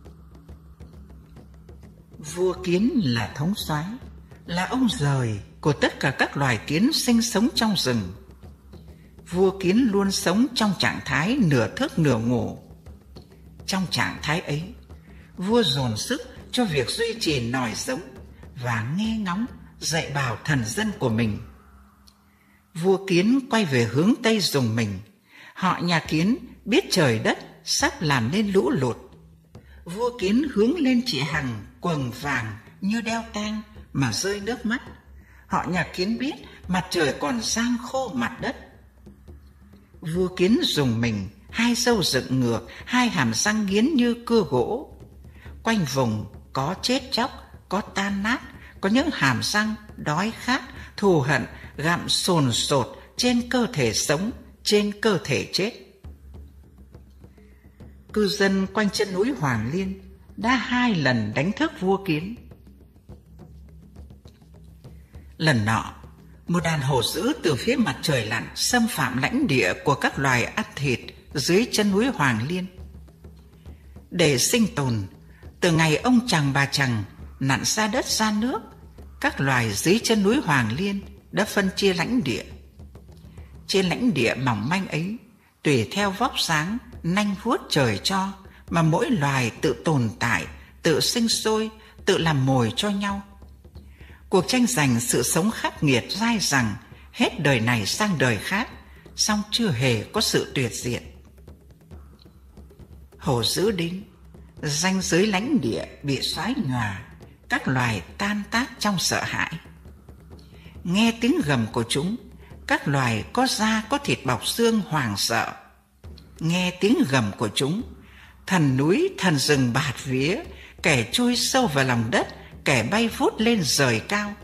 Vua kiến là thống soái, là ông giời của tất cả các loài kiến sinh sống trong rừng. Vua kiến luôn sống trong trạng thái nửa thức nửa ngủ. Trong trạng thái ấy, vua dồn sức cho việc duy trì nòi giống và nghe ngóng dạy bảo thần dân của mình. Vua kiến quay về hướng Tây dùng mình. Họ nhà Kiến biết trời đất sắp làm nên lũ lụt. Vua Kiến hướng lên chị Hằng quầng vàng như đeo tang mà rơi nước mắt. Họ nhà Kiến biết mặt trời còn giang khô mặt đất. Vua Kiến dùng mình, hai râu dựng ngược, hai hàm răng nghiến như cưa gỗ. Quanh vùng có chết chóc, có tan nát, có những hàm răng đói khát, thù hận gặm sồn sột trên cơ thể sống, trên cơ thể chết. Cư dân quanh chân núi Hoàng Liên đã hai lần đánh thức vua Kiến. Lần nọ, một đàn hổ dữ từ phía mặt trời lặn xâm phạm lãnh địa của các loài ăn thịt dưới chân núi Hoàng Liên. Để sinh tồn, từ ngày ông Chằng bà Chằng nặn ra đất ra nước, các loài dưới chân núi Hoàng Liên đã phân chia lãnh địa. Trên lãnh địa mỏng manh ấy, tùy theo vóc dáng, nanh vuốt trời cho mà mỗi loài tự tồn tại, tự sinh sôi, tự làm mồi cho nhau. Cuộc tranh giành sự sống khắc nghiệt dai dẳng hết đời này sang đời khác, song chưa hề có sự tuyệt diệt. Hổ dữ đến, ranh giới lãnh địa bị xoáy nhòa, các loài tan tác trong sợ hãi. Nghe tiếng gầm của chúng, các loài có da có thịt bọc xương hoảng sợ. Nghe tiếng gầm của chúng, thần núi thần rừng bạt vía, kẻ chui sâu vào lòng đất, kẻ bay vút lên rời cao.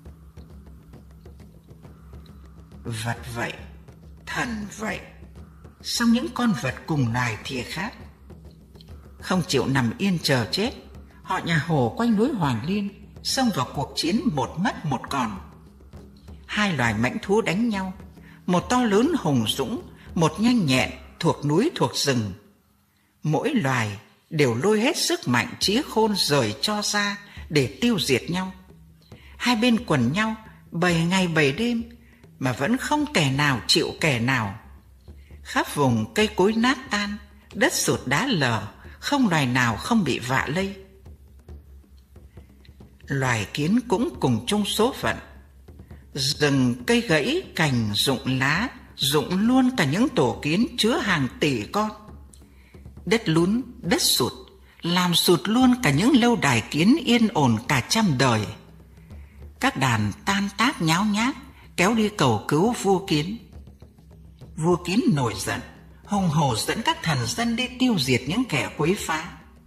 Vật vậy, thần vậy, song những con vật cùng loài thì khác. Không chịu nằm yên chờ chết, họ nhà Hồ quanh núi Hoàng Liên xông vào cuộc chiến một mất một còn. Hai loài mãnh thú đánh nhau, một to lớn hùng dũng, một nhanh nhẹn, thuộc núi thuộc rừng. Mỗi loài đều lôi hết sức mạnh trí khôn rời cho ra để tiêu diệt nhau. Hai bên quần nhau bảy ngày bảy đêm mà vẫn không kẻ nào chịu kẻ nào. Khắp vùng cây cối nát tan, đất sụt đá lở, không loài nào không bị vạ lây. Loài kiến cũng cùng chung số phận. Rừng cây gãy, cành rụng lá, rụng luôn cả những tổ kiến chứa hàng tỷ con. Đất lún, đất sụt, làm sụt luôn cả những lâu đài kiến yên ổn cả trăm đời. Các đàn tan tác nháo nhác, kéo đi cầu cứu vua kiến. Vua kiến nổi giận, hùng hổ dẫn các thần dân đi tiêu diệt những kẻ quấy phá.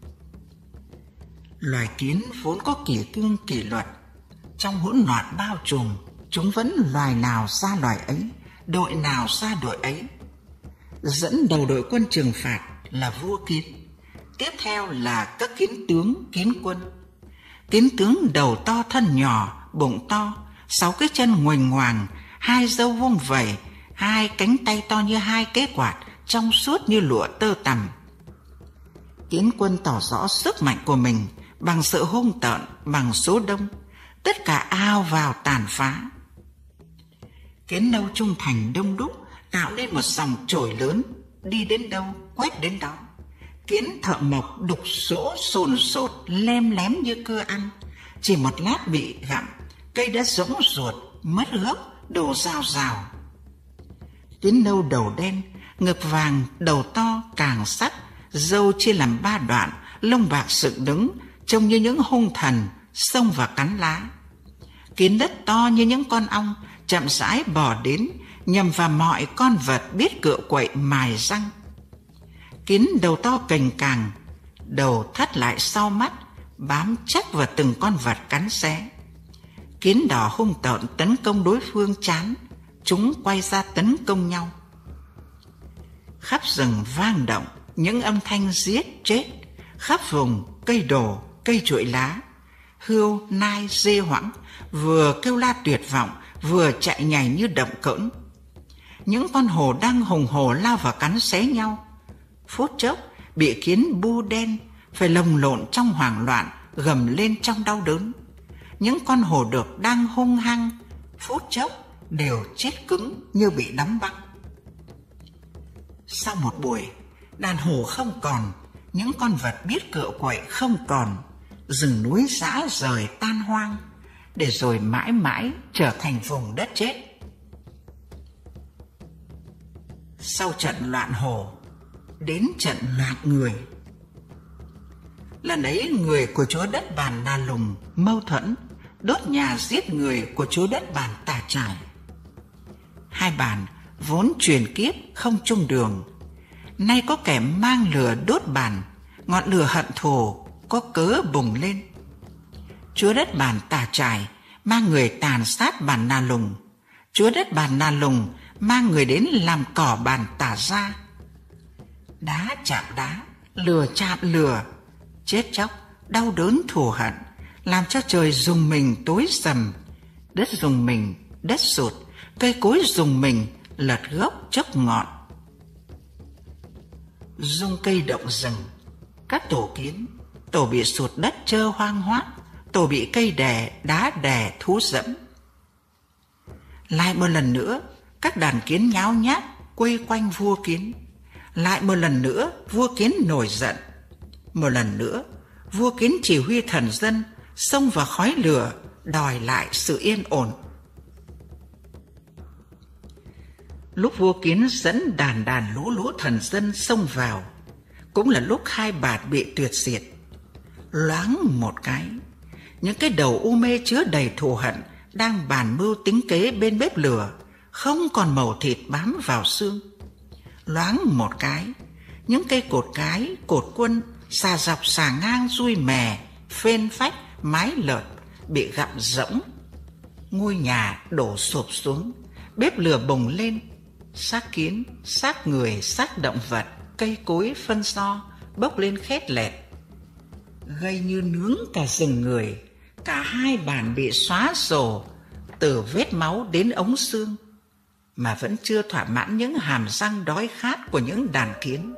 Loài kiến vốn có kỷ cương kỷ luật, trong hỗn loạn bao trùm, chúng vẫn loài nào ra loài ấy, đội nào ra đội ấy. Dẫn đầu đội quân trừng phạt là vua kiến, tiếp theo là các kiến tướng, kiến quân. Kiến tướng đầu to thân nhỏ, bụng to, sáu cái chân ngoềnh ngoàng, hai râu vuông vẩy, hai cánh tay to như hai cái quạt, trong suốt như lụa tơ tằm. Kiến quân tỏ rõ sức mạnh của mình bằng sự hung tợn, bằng số đông, tất cả ao vào tàn phá. Kiến nâu trung thành đông đúc, tạo nên một dòng chổi lớn, đi đến đâu quét đến đó. Kiến thợ mộc đục sỗ sồn sột, lem lém như cưa ăn, chỉ một lát bị gặm, cây đã rỗng ruột, mất gốc, đổ rào rào. Kiến nâu đầu đen, ngực vàng, đầu to, càng sắc, râu chia làm ba đoạn, lông bạc dựng đứng, trông như những hung thần xông vào cắn lá. Kiến đất to như những con ong, chậm rãi bò đến, nhằm vào mọi con vật biết cựa quậy mài răng. Kiến đầu to cành càng, đầu thắt lại sau mắt, bám chắc vào từng con vật cắn xé. Kiến đỏ hung tợn tấn công đối phương chán, chúng quay ra tấn công nhau. Khắp rừng vang động những âm thanh giết chết, khắp vùng cây đổ, cây trụi lá, hươu, nai, dê hoãng vừa kêu la tuyệt vọng, vừa chạy nhảy như động cỡn. Những con hổ đang hùng hổ lao vào cắn xé nhau. Phút chốc bị kiến bu đen phải lồng lộn trong hoảng loạn, gầm lên trong đau đớn. Những con hổ đực đang hung hăng, phút chốc đều chết cứng như bị đóng băng. Sau một buổi, đàn hổ không còn, những con vật biết cựa quậy không còn, rừng núi rã rời tan hoang, để rồi mãi mãi trở thành vùng đất chết. Sau trận loạn hổ, đến trận loạn người. Lần ấy người của chúa đất Bàn Nà Lùng mâu thuẫn, đốt nhà giết người của chúa đất Bàn Tà Trải. Hai bản vốn truyền kiếp không chung đường, nay có kẻ mang lửa đốt bàn, ngọn lửa hận thù có cớ bùng lên. Chúa đất Bàn Tà Trải mang người tàn sát Bàn Nà Lùng, chúa đất Bàn Nà Lùng mang người đến làm cỏ Bàn Tà Gia. Đá chạm đá, lửa chạm lửa, chết chóc, đau đớn thù hận, làm cho trời rùng mình tối sầm, đất rùng mình, đất sụt, cây cối rùng mình, lật gốc chốc ngọn. Rung cây động rừng, các tổ kiến, tổ bị sụt đất trơ hoang hoác, tổ bị cây đè, đá đè, thú dẫm. Lại một lần nữa, các đàn kiến nháo nhác quây quanh vua kiến. Lại một lần nữa, vua kiến nổi giận. Một lần nữa, vua kiến chỉ huy thần dân xông vào khói lửa, đòi lại sự yên ổn. Lúc vua kiến dẫn đàn đàn lũ lũ thần dân xông vào, cũng là lúc hai bạt bị tuyệt diệt. Loáng một cái, những cái đầu u mê chứa đầy thù hận đang bàn mưu tính kế bên bếp lửa, không còn màu thịt bám vào xương. Loáng một cái, những cây cột cái, cột quân, xà dọc xà ngang, dui mè, phên phách, mái lợp bị gặm rỗng. Ngôi nhà đổ sụp xuống, bếp lửa bùng lên, xác kiến, xác người, xác động vật, cây cối, phân xo bốc lên khét lẹt, gây như nướng cả rừng người. Cả hai bản bị xóa sổ, từ vết máu đến ống xương, mà vẫn chưa thỏa mãn những hàm răng đói khát của những đàn kiến.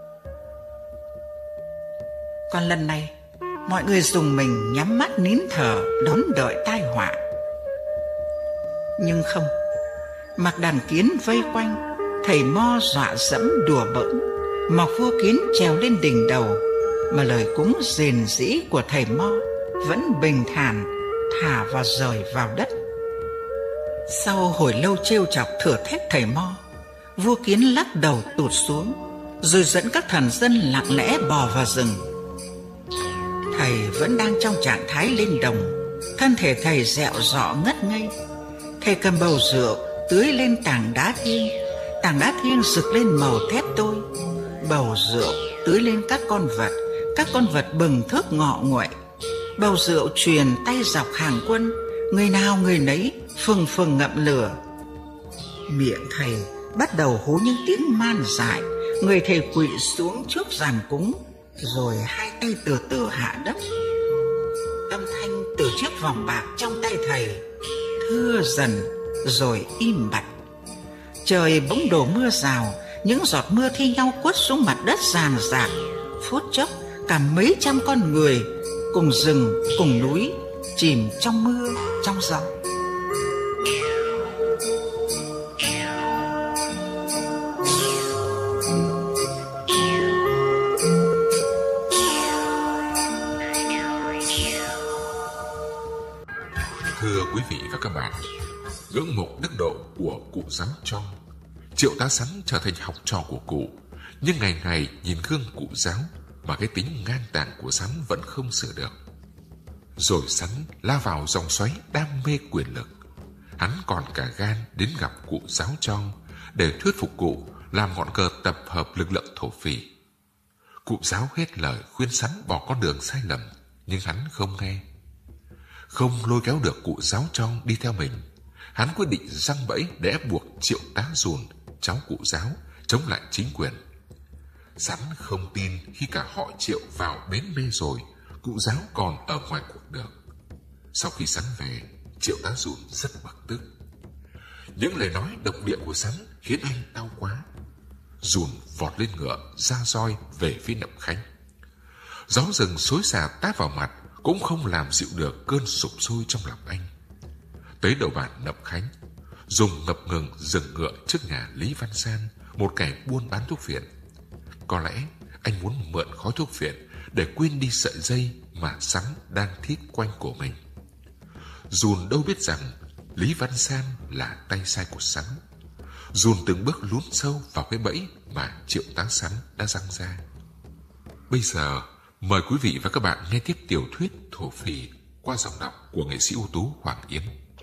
Còn lần này, mọi người dùng mình nhắm mắt nín thở đón đợi tai họa. Nhưng không, mặc đàn kiến vây quanh, thầy mo dọa dẫm đùa bỡn, mọc vua kiến trèo lên đỉnh đầu, mà lời cúng rền rĩ của thầy mo vẫn bình thản thả và rời vào đất. Sau hồi lâu trêu chọc thử thách thầy mo, vua kiến lắc đầu tụt xuống, rồi dẫn các thần dân lặng lẽ bò vào rừng. Thầy vẫn đang trong trạng thái lên đồng, thân thể thầy dẹo dọ ngất ngây. Thầy cầm bầu rượu tưới lên tảng đá thiêng, tảng đá thiêng rực lên màu thép tôi. Bầu rượu tưới lên các con vật, các con vật bừng thức ngọ nguậy. Bầu rượu truyền tay dọc hàng quân, người nào người nấy phừng phừng ngậm lửa. Miệng thầy bắt đầu hú những tiếng man dại, người thầy quỵ xuống trước giàn cúng, rồi hai tay từ từ hạ đất. Âm thanh từ chiếc vòng bạc trong tay thầy thưa dần rồi im bặt. Trời bỗng đổ mưa rào, những giọt mưa thi nhau quất xuống mặt đất ràn rạc. Phút chốc cả mấy trăm con người cùng rừng cùng núi chìm trong mưa trong gió. Thưa quý vị và các bạn, ngưỡng mộ đức độ của cụ Giáo Trong, Triệu Tá Sắn trở thành học trò của cụ, nhưng ngày ngày nhìn gương cụ Giáo mà cái tính ngang tàn của Sắn vẫn không sửa được. Rồi Sắn la vào dòng xoáy đam mê quyền lực. Hắn còn cả gan đến gặp cụ Giáo Trong để thuyết phục cụ làm ngọn cờ tập hợp lực lượng thổ phỉ. Cụ Giáo hết lời khuyên Sắn bỏ con đường sai lầm, nhưng hắn không nghe. Không lôi kéo được cụ Giáo Trong đi theo mình, hắn quyết định giăng bẫy để ép buộc Triệu Tá Dùn, cháu cụ Giáo, chống lại chính quyền. Sắn không tin khi cả họ Triệu vào bến mê rồi, cụ Giáo còn ở ngoài cuộc được. Sau khi Sắn về, Triệu Tá Dùn rất bực tức. Những lời nói độc địa của Sắn khiến anh đau quá. Dùn vọt lên ngựa, ra roi về phía Nậm Khánh. Gió rừng xối xả tát vào mặt cũng không làm dịu được cơn sụp sôi trong lòng anh. Tới đầu bản Nậm Khánh, Dùng ngập ngừng dừng ngựa trước nhà Lý Văn San, một kẻ buôn bán thuốc phiện. Có lẽ anh muốn mượn khói thuốc phiện để quên đi sợi dây mà Sắn đang thít quanh cổ mình. Dùn đâu biết rằng Lý Văn San là tay sai của Sắn. Dùn từng bước lún sâu vào cái bẫy mà Triệu Tá Sắn đã giăng ra. Bây giờ mời quý vị và các bạn nghe tiếp tiểu thuyết Thổ Phỉ qua giọng đọc của nghệ sĩ ưu tú Hoàng Yến.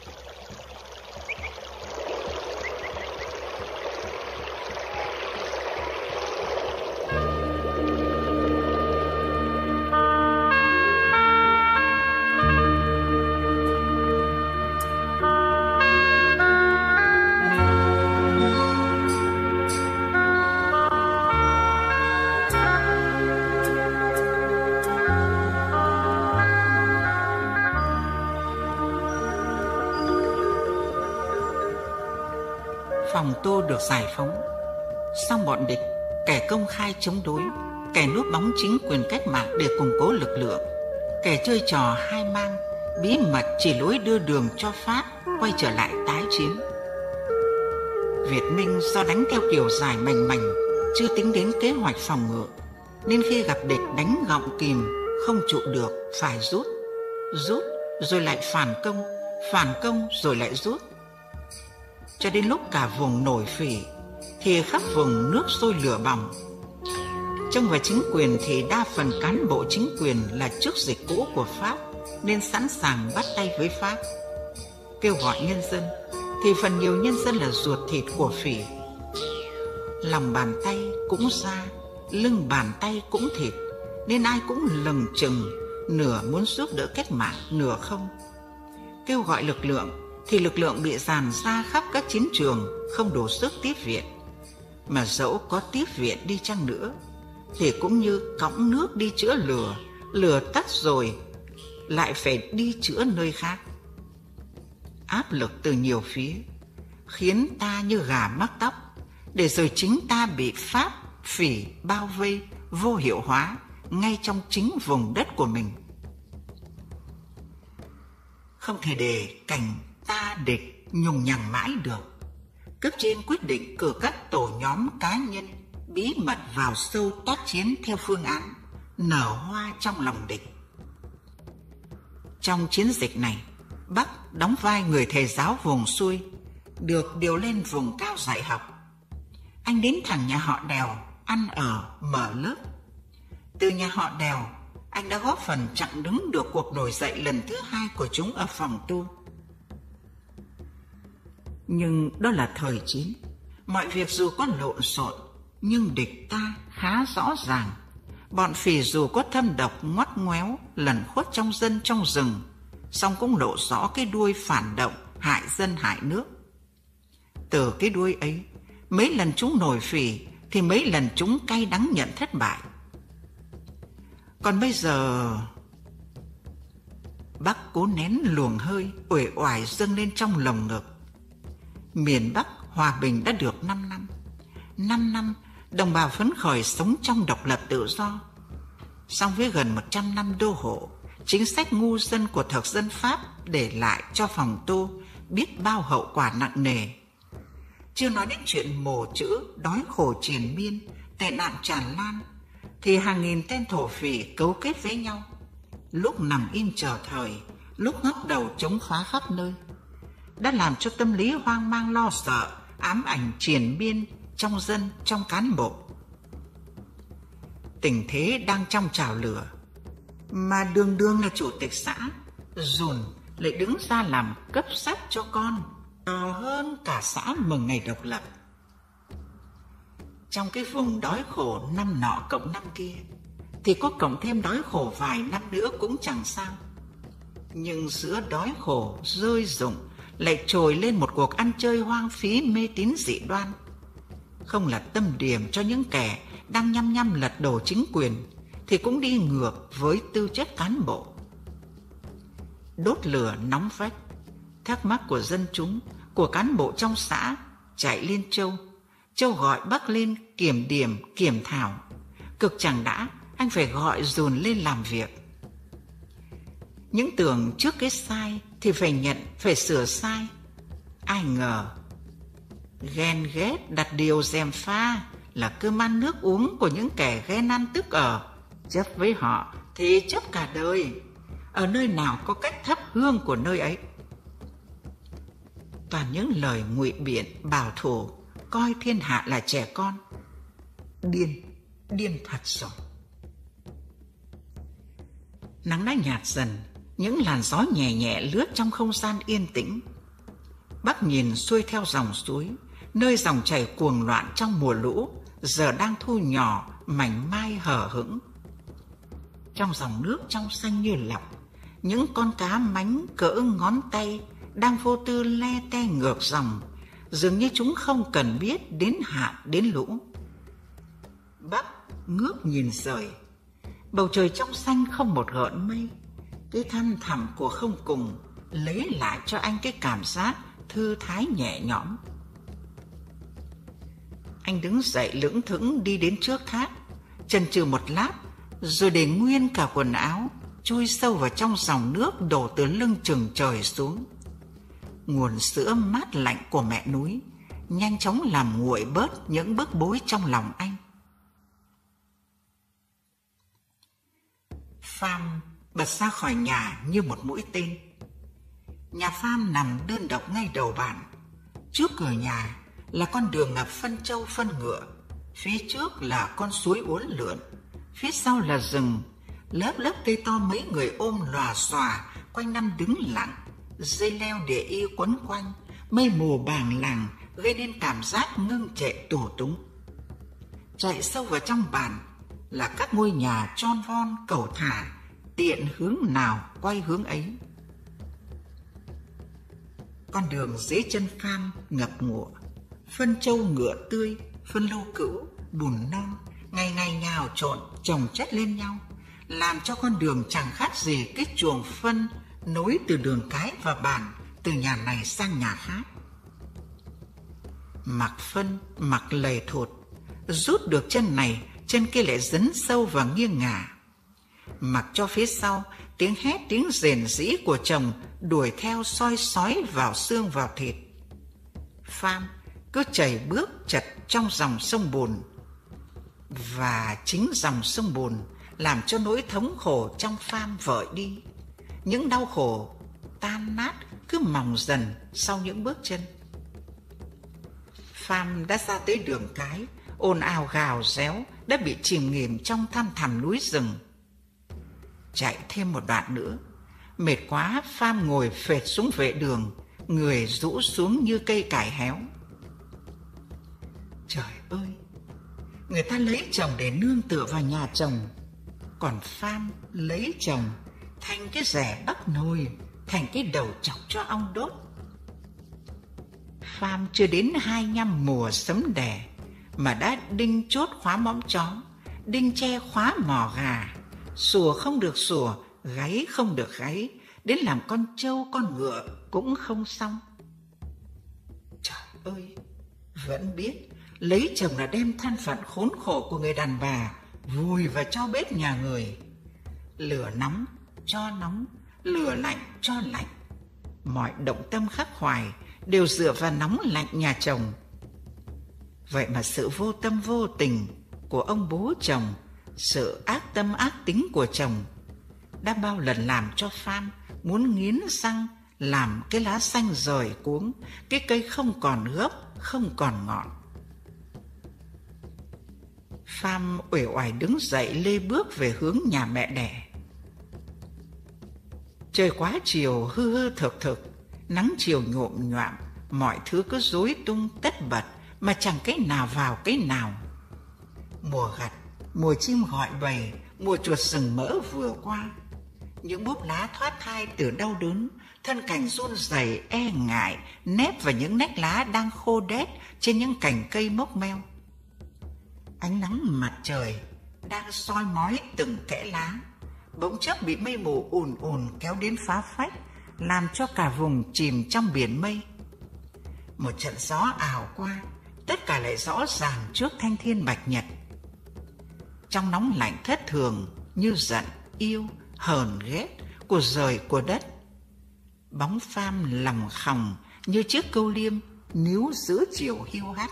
Phòng Tô được giải phóng, song bọn địch, kẻ công khai chống đối, kẻ núp bóng chính quyền cách mạng để củng cố lực lượng, kẻ chơi trò hai mang, bí mật chỉ lối đưa đường cho Pháp quay trở lại tái chiến. Việt Minh do đánh theo kiểu dài mành mành, chưa tính đến kế hoạch phòng ngự, nên khi gặp địch đánh gọng kìm không trụ được phải rút, rút rồi lại phản công, phản công rồi lại rút. Cho đến lúc cả vùng nổi phỉ thì khắp vùng nước sôi lửa bỏng. Trông vào chính quyền thì đa phần cán bộ chính quyền là trước dịch cũ của Pháp, nên sẵn sàng bắt tay với Pháp. Kêu gọi nhân dân thì phần nhiều nhân dân là ruột thịt của phỉ. Lòng bàn tay cũng ra, lưng bàn tay cũng thịt, nên ai cũng lừng chừng, nửa muốn giúp đỡ cách mạng, nửa không. Kêu gọi lực lượng thì lực lượng bị dàn ra khắp các chiến trường, không đủ sức tiếp viện. Mà dẫu có tiếp viện đi chăng nữa thì cũng như cõng nước đi chữa lửa, lửa tắt rồi lại phải đi chữa nơi khác. Áp lực từ nhiều phía khiến ta như gà mắc tóc, để rồi chính ta bị Pháp phỉ bao vây, vô hiệu hóa ngay trong chính vùng đất của mình. Không thể để cảnh ta địch nhùng nhằng mãi được. Cấp trên quyết định cử các tổ nhóm cá nhân bí mật vào sâu tác chiến theo phương án nở hoa trong lòng địch. Trong chiến dịch này, Bắc đóng vai người thầy giáo vùng xuôi, được điều lên vùng cao dạy học. Anh đến thẳng nhà họ Đèo ăn ở, mở lớp. Từ nhà họ Đèo, anh đã góp phần chặn đứng được cuộc nổi dậy lần thứ hai của chúng ở phòng tu. Nhưng đó là thời chiến, mọi việc dù có lộn xộn, nhưng địch ta khá rõ ràng. Bọn phỉ dù có thâm độc ngoắt ngoéo, lẩn khuất trong dân trong rừng, song cũng lộ rõ cái đuôi phản động, hại dân hại nước. Từ cái đuôi ấy, mấy lần chúng nổi phỉ thì mấy lần chúng cay đắng nhận thất bại. Còn bây giờ, Bắc cố nén luồng hơi uể oải dâng lên trong lồng ngực. Miền Bắc hòa bình đã được năm năm. Năm năm đồng bào phấn khởi sống trong độc lập tự do. Song với gần một trăm năm đô hộ, chính sách ngu dân của thực dân Pháp để lại cho phòng tu biết bao hậu quả nặng nề. Chưa nói đến chuyện mồ chữ, đói khổ triền miên, tệ nạn tràn lan, thì hàng nghìn tên thổ phỉ cấu kết với nhau, lúc nằm im chờ thời, lúc ngóc đầu chống phá khắp nơi, đã làm cho tâm lý hoang mang lo sợ, ám ảnh triền miên trong dân, trong cán bộ. Tình thế đang trong trào lửa, mà đường đường là chủ tịch xã, dùn lại đứng ra làm cấp sắc cho con, to hơn cả xã mừng ngày độc lập. Trong cái vùng đói khổ năm nọ cộng năm kia, thì có cộng thêm đói khổ vài năm nữa cũng chẳng sao. Nhưng giữa đói khổ, rơi rụng, lại trồi lên một cuộc ăn chơi hoang phí mê tín dị đoan. Không là tâm điểm cho những kẻ đang nhăm nhăm lật đổ chính quyền, thì cũng đi ngược với tư chất cán bộ. Đốt lửa nóng vách, thắc mắc của dân chúng, của cán bộ trong xã chạy lên Châu. Châu gọi Bắc lên kiểm điểm, kiểm thảo. Cực chẳng đã, anh phải gọi dồn lên làm việc. Những tưởng trước cái sai thì phải nhận, phải sửa sai. Ai ngờ ghen ghét đặt điều gièm pha là cơm ăn nước uống của những kẻ ghen ăn tức ở. Chấp với họ thì chấp cả đời. Ở nơi nào có cách thắp hương của nơi ấy. Toàn những lời ngụy biện, bảo thủ, coi thiên hạ là trẻ con. Điên, điên thật rồi. Nắng đã nhạt dần, những làn gió nhẹ nhẹ lướt trong không gian yên tĩnh. Bắc nhìn xuôi theo dòng suối, nơi dòng chảy cuồng loạn trong mùa lũ giờ đang thu nhỏ mảnh mai hở hững. Trong dòng nước trong xanh như lọc, những con cá mánh cỡ ngón tay đang vô tư le te ngược dòng, dường như chúng không cần biết đến hạn đến lũ. Bắc ngước nhìn rời, bầu trời trong xanh không một gợn mây. Cái thăm thẳm của không cùng lấy lại cho anh cái cảm giác thư thái nhẹ nhõm. Anh đứng dậy lững thững đi đến trước thác, chần chừ một lát, rồi để nguyên cả quần áo chui sâu vào trong dòng nước đổ từ lưng chừng trời xuống. Nguồn sữa mát lạnh của mẹ núi nhanh chóng làm nguội bớt những bức bối trong lòng anh. Pham bật ra khỏi nhà như một mũi tên. Nhà Pham nằm đơn độc ngay đầu bản. Trước cửa nhà là con đường ngập phân trâu phân ngựa, phía trước là con suối uốn lượn, phía sau là rừng. Lớp lớp cây to mấy người ôm lòa xòa, quanh năm đứng lặng. Dây leo địa y quấn quanh, mây mù bàng làng gây nên cảm giác ngưng trệ tù túng. Chạy sâu vào trong bản là các ngôi nhà tròn von cầu thả, tiện hướng nào quay hướng ấy. Con đường dưới chân Pham ngập ngụa, phân trâu ngựa tươi, phân lâu cữu, bùn non, ngày ngày nhào trộn chồng chất lên nhau, làm cho con đường chẳng khác gì cái chuồng phân nối từ đường cái và bản, từ nhà này sang nhà khác. Mặc phân, mặc lầy thột, rút được chân này, chân kia lại dấn sâu và nghiêng ngả. Mặc cho phía sau, tiếng hét, tiếng rền rĩ của chồng đuổi theo soi sói vào xương vào thịt. Pham cứ chảy bước chật trong dòng sông bùn, và chính dòng sông bùn làm cho nỗi thống khổ trong Pham vợi đi. Những đau khổ tan nát cứ mỏng dần sau những bước chân. Pham đã ra tới đường cái, ồn ào gào réo đã bị chìm nghỉm trong thăm thẳm núi rừng. Chạy thêm một đoạn nữa, mệt quá, Pham ngồi phệt xuống vệ đường, người rũ xuống như cây cải héo. Trời ơi, người ta lấy chồng để nương tựa vào nhà chồng, còn Pham lấy chồng thành cái rẻ bắc nồi, thành cái đầu chọc cho ong đốt. Pham chưa đến hai nhăm mùa sấm đẻ mà đã đinh chốt khóa mõm chó, đinh tre khóa mỏ gà, sủa không được sủa, gáy không được gáy, đến làm con trâu con ngựa cũng không xong. Trời ơi, vẫn biết lấy chồng là đem thân phận khốn khổ của người đàn bà vùi vào cho bếp nhà người. Lửa nóng cho nóng, lửa lạnh cho lạnh, mọi động tâm khắc khoải đều dựa vào nóng lạnh nhà chồng. Vậy mà sự vô tâm vô tình của ông bố chồng, sự ác tâm ác tính của chồng đã bao lần làm cho Pham muốn nghiến răng làm cái lá xanh rời cuống, cái cây không còn gốc, không còn ngọn. Pham uể oải đứng dậy lê bước về hướng nhà mẹ đẻ. Trời quá chiều hư hư thực thực, nắng chiều nhộm nhoạm, mọi thứ cứ rối tung tất bật mà chẳng cái nào vào cái nào. Mùa gặt, mùa chim gọi bầy, mùa chuột rừng mỡ vừa qua. Những búp lá thoát thai từ đau đớn, thân cành run rẩy e ngại nép vào những nách lá đang khô đét trên những cành cây mốc meo. Ánh nắng mặt trời đang soi mói từng kẽ lá, bỗng chốc bị mây mù ùn ùn kéo đến phá phách, làm cho cả vùng chìm trong biển mây. Một trận gió ào qua, tất cả lại rõ ràng trước thanh thiên bạch nhật. Trong nóng lạnh thất thường như giận, yêu, hờn ghét của trời của đất, bóng Pham lòng khòng như chiếc câu liêm níu giữa chiều hiu hắt.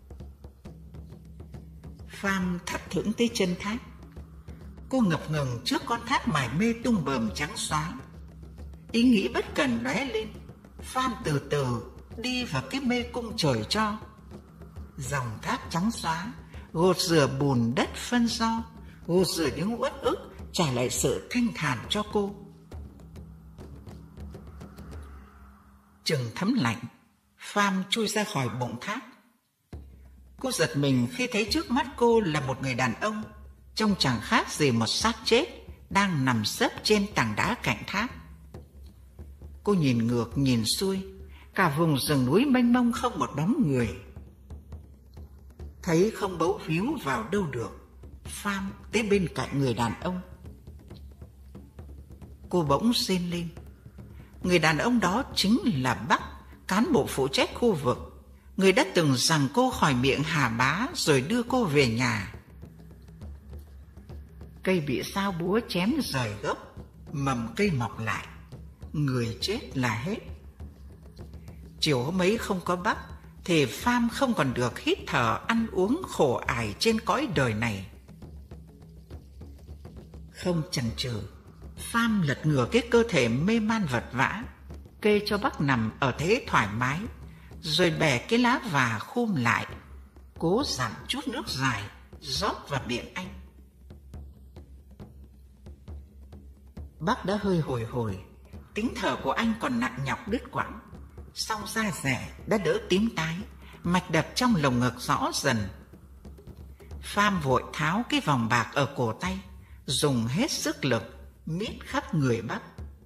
Pham thắt thững tới chân thác. Cô ngập ngừng trước con thác mải mê tung bờm trắng xóa. Ý nghĩ bất cần lóe lên, Pham từ từ đi vào cái mê cung trời cho. Dòng thác trắng xóa gột rửa bùn đất phân do, gột rửa những uất ức, trả lại sự thanh thản cho cô. Chừng thấm lạnh, Pham chui ra khỏi bụng thác. Cô giật mình khi thấy trước mắt cô là một người đàn ông, trông chẳng khác gì một xác chết đang nằm sấp trên tảng đá cạnh thác. Cô nhìn ngược nhìn xuôi, cả vùng rừng núi mênh mông không một bóng người. Thấy không bấu víu vào đâu được, Pham tới bên cạnh người đàn ông. Cô bỗng rên lên. Người đàn ông đó chính là Bắc, cán bộ phụ trách khu vực, người đã từng giằng cô khỏi miệng Hà Bá rồi đưa cô về nhà. Cây bị sao búa chém rời gốc, mầm cây mọc lại, người chết là hết. Chiều hôm ấy không có Bắc thì Pham không còn được hít thở ăn uống khổ ải trên cõi đời này. Không chần chừ, Pham lật ngửa cái cơ thể mê man vật vã, kê cho Bắc nằm ở thế thoải mái, rồi bẻ cái lá và khum lại, cố giảm chút nước dài rót vào miệng anh. Bắc đã hơi hồi hồi, tiếng thở của anh còn nặng nhọc đứt quãng, song da dẻ đã đỡ tím tái, mạch đập trong lồng ngực rõ dần. Pham vội tháo cái vòng bạc ở cổ tay, dùng hết sức lực miết khắp người Bắc.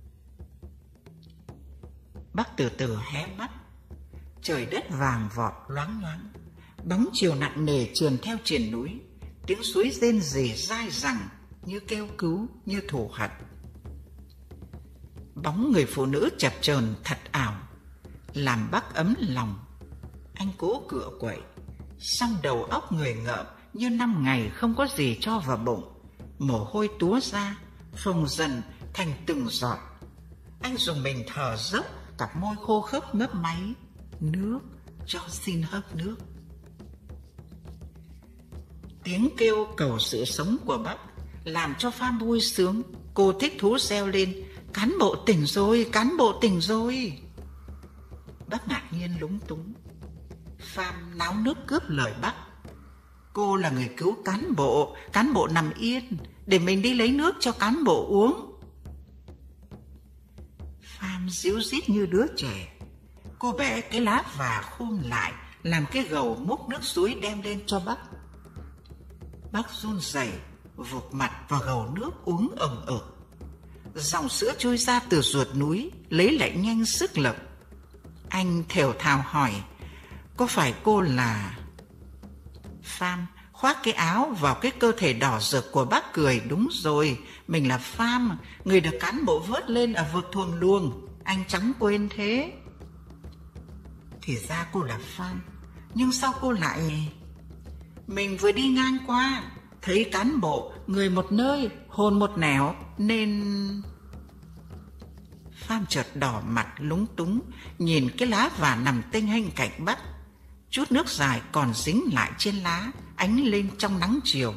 Bắc từ từ hé mắt. Trời đất vàng vọt loáng loáng, bóng chiều nặng nề trườn theo triền núi, tiếng suối rên rỉ dai dẳng như kêu cứu, như thù hận. Bóng người phụ nữ chập chờn thật ảo, làm Bắc ấm lòng. Anh cố cựa quậy, song đầu óc người ngợm như năm ngày không có gì cho vào bụng. Mồ hôi túa ra, phồng dần thành từng giọt. Anh dùng mình thở dốc, cặp môi khô khốc mấp máy. Nước, cho xin hớp nước. Tiếng kêu cầu sự sống của Bắc làm cho Pham vui sướng. Cô thích thú reo lên: cán bộ tỉnh rồi, cán bộ tỉnh rồi. Bắc ngạc nhiên lúng túng. Pham náo nước cướp lời Bắc: cô là người cứu cán bộ, cán bộ nằm yên, để mình đi lấy nước cho cán bộ uống. Pham díu dít như đứa trẻ. Cô bẻ cái lá và khum lại, làm cái gầu múc nước suối đem lên cho Bắc. Bắc run rẩy, vụt mặt vào gầu nước uống ừng ực. Dòng sữa trôi ra từ ruột núi, lấy lại nhanh sức lực. Anh thều thào hỏi: có phải cô là... Pham khoác cái áo vào cái cơ thể đỏ rực của Bắc cười: đúng rồi, mình là Pham, người được cán bộ vớt lên ở vực Thuồng Luông. Anh chóng quên thế. Thì ra cô là Pham, nhưng sao cô lại... Mình vừa đi ngang qua, thấy cán bộ, người một nơi, hồn một nẻo, nên... Pham chợt đỏ mặt lúng túng, nhìn cái lá vả nằm tênh hênh cạnh Bắc. Chút nước dài còn dính lại trên lá, ánh lên trong nắng chiều.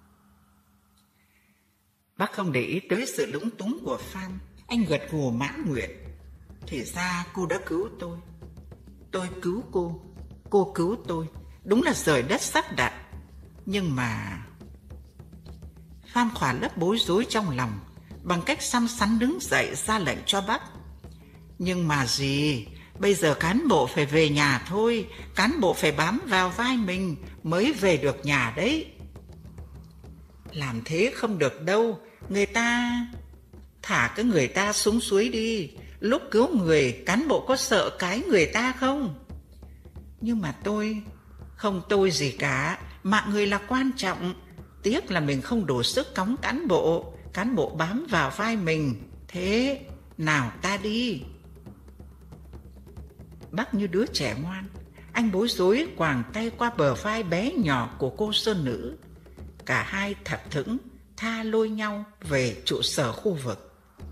Bác không để ý tới sự lúng túng của Pham. Anh gật gù mãn nguyện. Thì ra cô đã cứu tôi. Tôi cứu cô, cô cứu tôi. Đúng là trời đất sắp đặt. Nhưng mà... Pham khỏa lấp bối rối trong lòng, bằng cách xăm xắn đứng dậy ra lệnh cho Bắc: nhưng mà gì, bây giờ cán bộ phải về nhà thôi. Cán bộ phải bám vào vai mình mới về được nhà đấy. Làm thế không được đâu. Người ta... Thả cái người ta xuống suối đi. Lúc cứu người, cán bộ có sợ cái người ta không? Nhưng mà tôi... Không tôi gì cả. Mạng người là quan trọng. Tiếc là mình không đủ sức cõng cán bộ. Cán bộ bám vào vai mình. Thế nào ta đi. Bắc như đứa trẻ ngoan. Anh bối rối quàng tay qua bờ vai bé nhỏ của cô sơn nữ. Cả hai thập thững tha lôi nhau về trụ sở khu vực.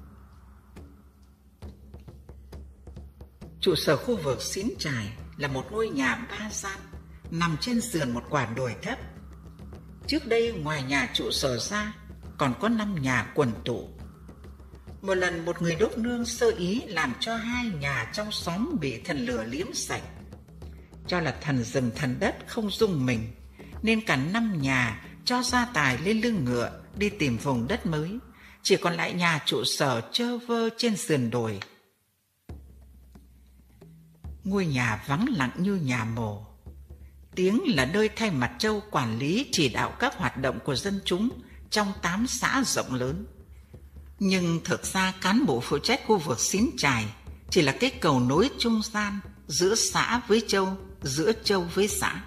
Trụ sở khu vực Xín Trải là một ngôi nhà ba gian nằm trên sườn một quả đồi thấp. Trước đây ngoài nhà trụ sở ra còn có năm nhà quần tụ. Một lần một người đốt nương sơ ý làm cho hai nhà trong xóm bị thần lửa liếm sạch. Cho là thần rừng thần đất không dung mình, nên cả năm nhà cho gia tài lên lưng ngựa đi tìm vùng đất mới. Chỉ còn lại nhà trụ sở trơ vơ trên sườn đồi. Ngôi nhà vắng lặng như nhà mồ. Tiếng là nơi thay mặt Châu quản lý chỉ đạo các hoạt động của dân chúng trong tám xã rộng lớn. Nhưng thực ra cán bộ phụ trách khu vực Xín Trải chỉ là cái cầu nối trung gian giữa xã với Châu, giữa Châu với xã.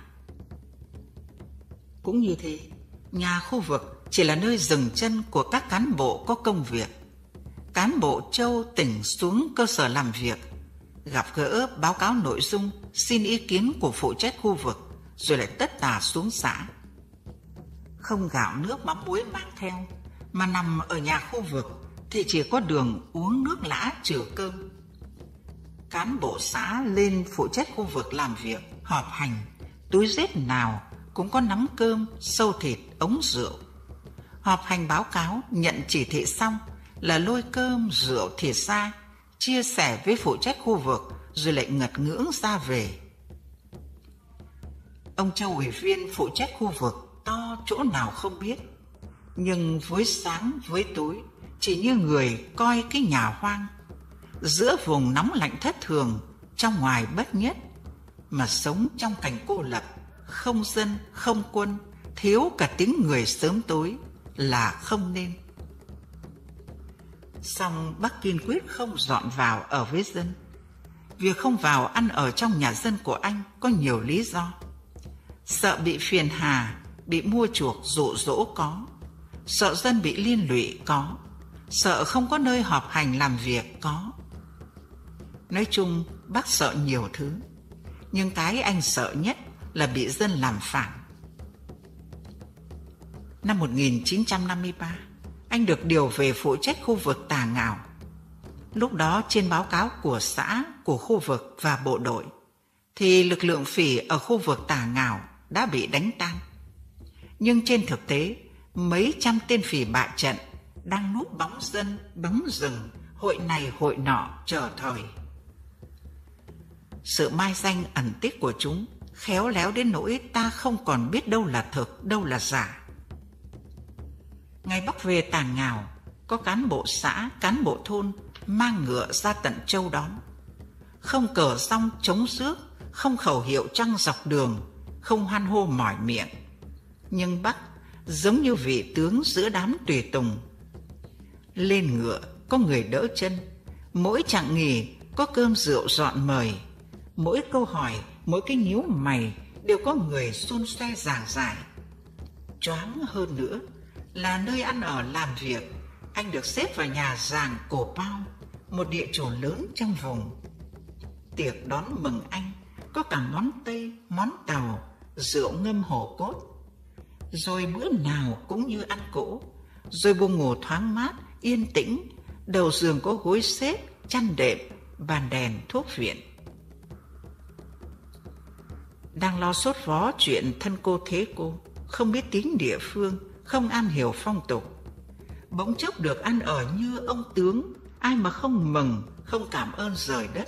Cũng như thế, nhà khu vực chỉ là nơi dừng chân của các cán bộ có công việc. Cán bộ Châu tỉnh xuống cơ sở làm việc, gặp gỡ, báo cáo nội dung, xin ý kiến của phụ trách khu vực, rồi lại tất tả xuống xã. Không gạo nước mắm muối mang theo, mà nằm ở nhà khu vực thì chỉ có đường uống nước lã trừ cơm. Cán bộ xã lên phụ trách khu vực làm việc, họp hành, túi dép nào cũng có nắm cơm, sâu thịt, ống rượu. Họp hành báo cáo, nhận chỉ thị xong là lôi cơm, rượu, thịt ra, chia sẻ với phụ trách khu vực, rồi lại ngật ngưỡng ra về. Ông Châu ủy viên phụ trách khu vực to chỗ nào không biết, nhưng với sáng với tối chỉ như người coi cái nhà hoang, giữa vùng nóng lạnh thất thường, trong ngoài bất nhất, mà sống trong cảnh cô lập, không dân, không quân, thiếu cả tiếng người sớm tối là không nên. Song bác kiên quyết không dọn vào ở với dân. Việc không vào ăn ở trong nhà dân của anh có nhiều lý do. Sợ bị phiền hà, bị mua chuộc dụ dỗ có, sợ dân bị liên lụy có, sợ không có nơi họp hành làm việc có. Nói chung bác sợ nhiều thứ, nhưng cái anh sợ nhất là bị dân làm phản. Năm một nghìn chín trăm năm mươi ba, anh được điều về phụ trách khu vực Tà Ngào. Lúc đó trên báo cáo của xã, của khu vực và bộ đội, thì lực lượng phỉ ở khu vực Tà Ngào đã bị đánh tan. Nhưng trên thực tế, mấy trăm tên phỉ bại trận đang núp bóng dân, bóng rừng, hội này hội nọ chờ thời. Sự mai danh ẩn tích của chúng khéo léo đến nỗi ta không còn biết đâu là thực, đâu là giả. Ngày Bắc về Tà Ngào, có cán bộ xã, cán bộ thôn mang ngựa ra tận Châu đón. Không cờ song chống rước, không khẩu hiệu trăng dọc đường, không hoan hô mỏi miệng. Nhưng Bắc giống như vị tướng giữa đám tùy tùng. Lên ngựa có người đỡ chân, mỗi chặng nghỉ có cơm rượu dọn mời, mỗi câu hỏi, mỗi cái nhíu mày đều có người xun xoe giảng giải. Choáng hơn nữa là nơi ăn ở làm việc, anh được xếp vào nhà giàng Cổ Pao, một địa chủ lớn trong vùng. Tiệc đón mừng anh có cả món Tây, món Tàu, rượu ngâm hổ cốt. Rồi bữa nào cũng như ăn cỗ, rồi buồng ngủ thoáng mát, yên tĩnh, đầu giường có gối xếp, chăn đệm, bàn đèn, thuốc viện. Đang lo sốt vó chuyện thân cô thế cô, không biết tiếng địa phương, không am hiểu phong tục, bỗng chốc được ăn ở như ông tướng, ai mà không mừng, không cảm ơn rời đất.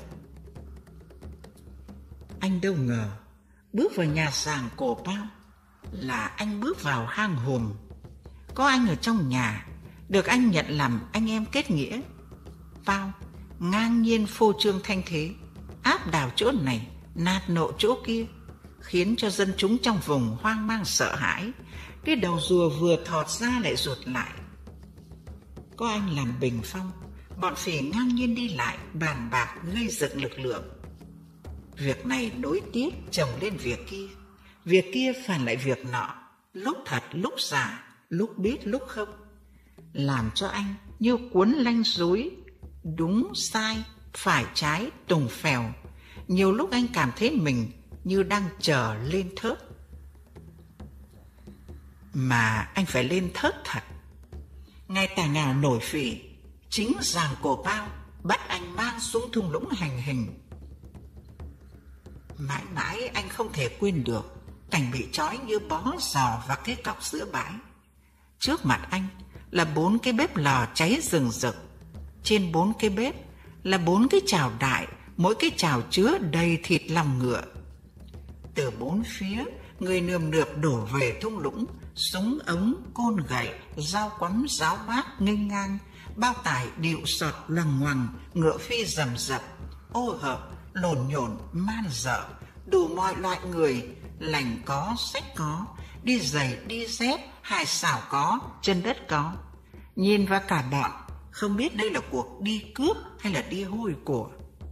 Anh đâu ngờ, bước vào nhà giàng Cổ Pao là anh bước vào hang hùm. Có anh ở trong nhà, được anh nhận làm anh em kết nghĩa. Pao ngang nhiên phô trương thanh thế, áp đảo chỗ này, nạt nộ chỗ kia, khiến cho dân chúng trong vùng hoang mang sợ hãi. Cái đầu rùa vừa thọt ra lại rụt lại. Có anh làm bình phong, bọn phỉ ngang nhiên đi lại, bàn bạc gây dựng lực lượng. Việc này nối tiếp chồng lên việc kia, việc kia phản lại việc nọ, lúc thật lúc giả, lúc biết lúc không, làm cho anh như cuốn lanh rối, đúng sai, phải trái, tùng phèo. Nhiều lúc anh cảm thấy mình như đang chờ lên thớt. Mà anh phải lên thớt thật. Ngày Tà Ngào nổi phỉ, chính giàng Cổ Pao bắt anh mang xuống thung lũng hành hình. Mãi mãi anh không thể quên được cảnh bị trói như bó giò vào cái cọc giữa bãi. Trước mặt anh là bốn cái bếp lò cháy rừng rực. Trên bốn cái bếp là bốn cái chảo đại, mỗi cái chảo chứa đầy thịt lòng ngựa. Từ bốn phía, người nườm nượp đổ về thung lũng, súng ống, côn gậy, dao quắm, giáo bát nghênh ngang, bao tải điệu sọt loằng ngoằng, ngựa phi rầm rập, ô hợp, lồn nhổn, man dợ, đủ mọi loại người, lành có, sách có, đi giày, đi dép, hải xảo có, chân đất có. Nhìn vào cả bọn, không biết đây là cuộc đi cướp hay là đi hôi của.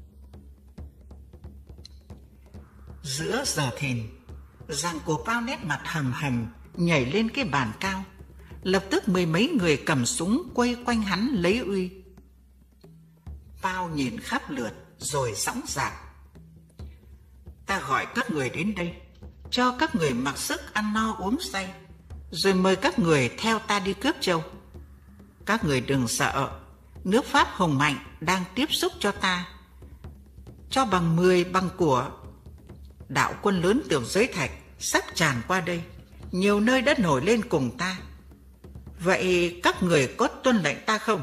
Giữa giờ thìn, giàng Cổ Pao nét mặt hầm hầm nhảy lên cái bàn cao. Lập tức mười mấy người cầm súng quay quanh hắn lấy uy. Pao nhìn khắp lượt rồi dõng dạc: ta gọi các người đến đây, cho các người mặc sức ăn no uống say, rồi mời các người theo ta đi cướp châu. Các người đừng sợ, nước Pháp hùng mạnh đang tiếp xúc cho ta, cho bằng mười bằng của. Đạo quân lớn Tường Giới Thạch sắp tràn qua đây, nhiều nơi đã nổi lên cùng ta. Vậy các người có tuân lệnh ta không?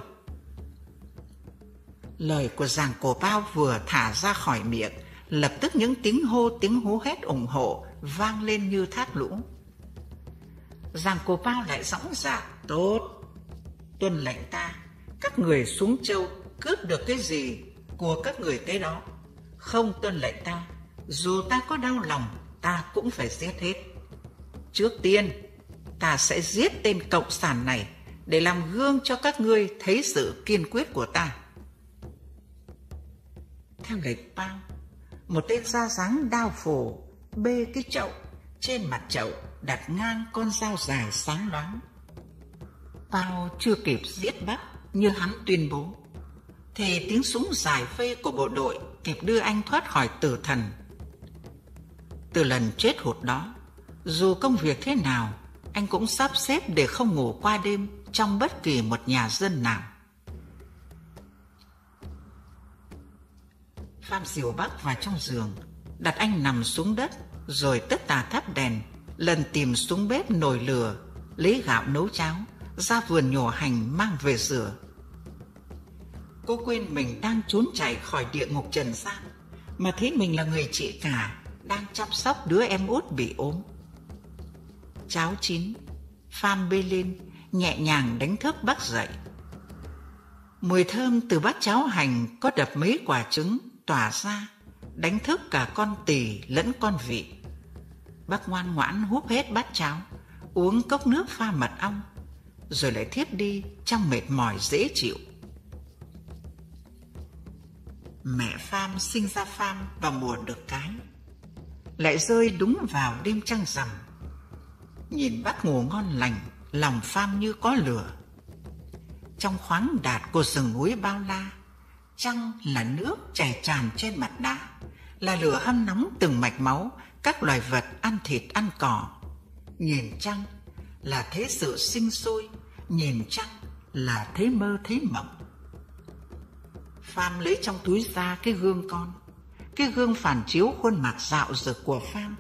Lời của giàng Cổ Pao vừa thả ra khỏi miệng, lập tức những tiếng hô, tiếng hú hét ủng hộ vang lên như thác lũ. Giàng Cổ Pao lại dõng dạc: tốt, tuân lệnh ta, các người xuống châu cướp được cái gì của các người tới đó. Không tuân lệnh ta, dù ta có đau lòng, ta cũng phải giết hết. Trước tiên ta sẽ giết tên cộng sản này để làm gương cho các ngươi thấy sự kiên quyết của ta. Theo lệnh Pao, một tên da dáng đao phổ bê cái chậu, trên mặt chậu đặt ngang con dao dài sáng loáng. Pao chưa kịp giết bắt như hắn tuyên bố, thì tiếng súng giải phê của bộ đội kịp đưa anh thoát khỏi tử thần. Từ lần chết hụt đó, dù công việc thế nào, anh cũng sắp xếp để không ngủ qua đêm trong bất kỳ một nhà dân nào. Pham dìu Bắc vào trong giường, đặt anh nằm xuống đất, rồi tất tà thắp đèn, lần tìm xuống bếp nồi lửa, lấy gạo nấu cháo, ra vườn nhổ hành mang về rửa. Cô quên mình đang trốn chạy khỏi địa ngục trần gian, mà thấy mình là người chị cả đang chăm sóc đứa em út bị ốm. Cháo chín, Pham bê lên, nhẹ nhàng đánh thức Bắc dậy. Mùi thơm từ bát cháo hành có đập mấy quả trứng tỏa ra, đánh thức cả con tỳ lẫn con vị. Bác ngoan ngoãn húp hết bát cháo, uống cốc nước pha mật ong, rồi lại thiếp đi trong mệt mỏi dễ chịu. Mẹ Pham sinh ra Pham vào mùa đực cái, lại rơi đúng vào đêm trăng rằm. Nhìn bác ngủ ngon lành, lòng Pham như có lửa. Trong khoáng đạt của rừng núi bao la, trăng là nước chảy tràn trên mặt đá, là lửa hâm nóng từng mạch máu các loài vật ăn thịt ăn cỏ. Nhìn trăng là thế sự sinh sôi, nhìn trăng là thế mơ thế mộng. Pham lấy trong túi ra cái gương con, cái gương phản chiếu khuôn mặt dạo dực của Pham.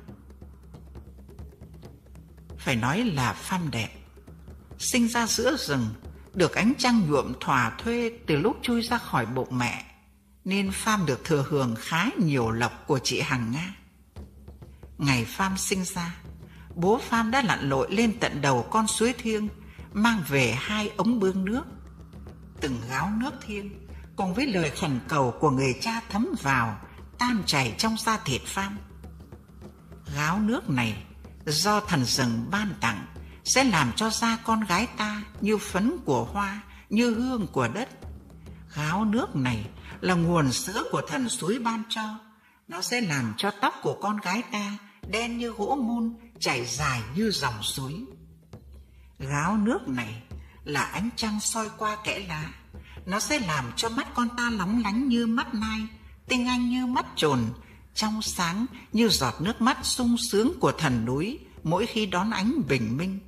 Phải nói là Pham đẹp, sinh ra giữa rừng, được ánh trăng nhuộm thỏa thuê từ lúc chui ra khỏi bụng mẹ, nên Pham được thừa hưởng khá nhiều lộc của chị Hằng Nga. Ngày Pham sinh ra, bố Pham đã lặn lội lên tận đầu con suối thiêng, mang về hai ống bương nước. Từng gáo nước thiêng cùng với lời khẩn cầu của người cha thấm vào, tan chảy trong da thịt Pham. Gáo nước này do thần rừng ban tặng sẽ làm cho da con gái ta như phấn của hoa, như hương của đất. Gáo nước này là nguồn sữa của thần suối ban cho, nó sẽ làm cho tóc của con gái ta đen như gỗ mun, chảy dài như dòng suối. Gáo nước này là ánh trăng soi qua kẽ lá, nó sẽ làm cho mắt con ta lóng lánh như mắt nai, tinh anh như mắt trồn, trong sáng như giọt nước mắt sung sướng của thần núi mỗi khi đón ánh bình minh.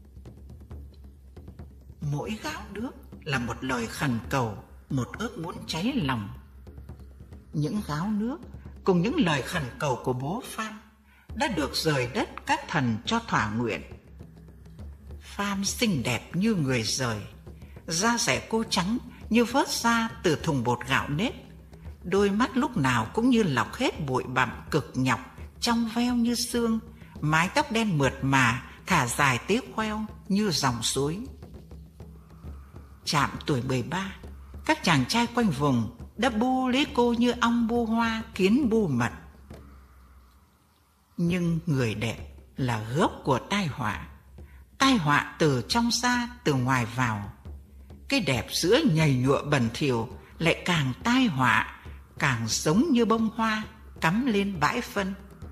Mỗi gáo nước là một lời khẩn cầu, một ước muốn cháy lòng. Những gáo nước cùng những lời khẩn cầu của bố Pham đã được rời đất các thần cho thỏa nguyện. Pham xinh đẹp như người rời, da dẻ cô trắng như vớt ra từ thùng bột gạo nếp, đôi mắt lúc nào cũng như lọc hết bụi bặm cực nhọc, trong veo như xương, mái tóc đen mượt mà thả dài tía khoeo như dòng suối. Chạm tuổi mười ba, các chàng trai quanh vùng đã bu lấy cô như ong bu hoa, kiến bu mật. Nhưng người đẹp là gốc của tai họa, tai họa từ trong ra, từ ngoài vào. Cái đẹp giữa nhầy nhụa bẩn thỉu lại càng tai họa, càng giống như bông hoa cắm lên bãi phân.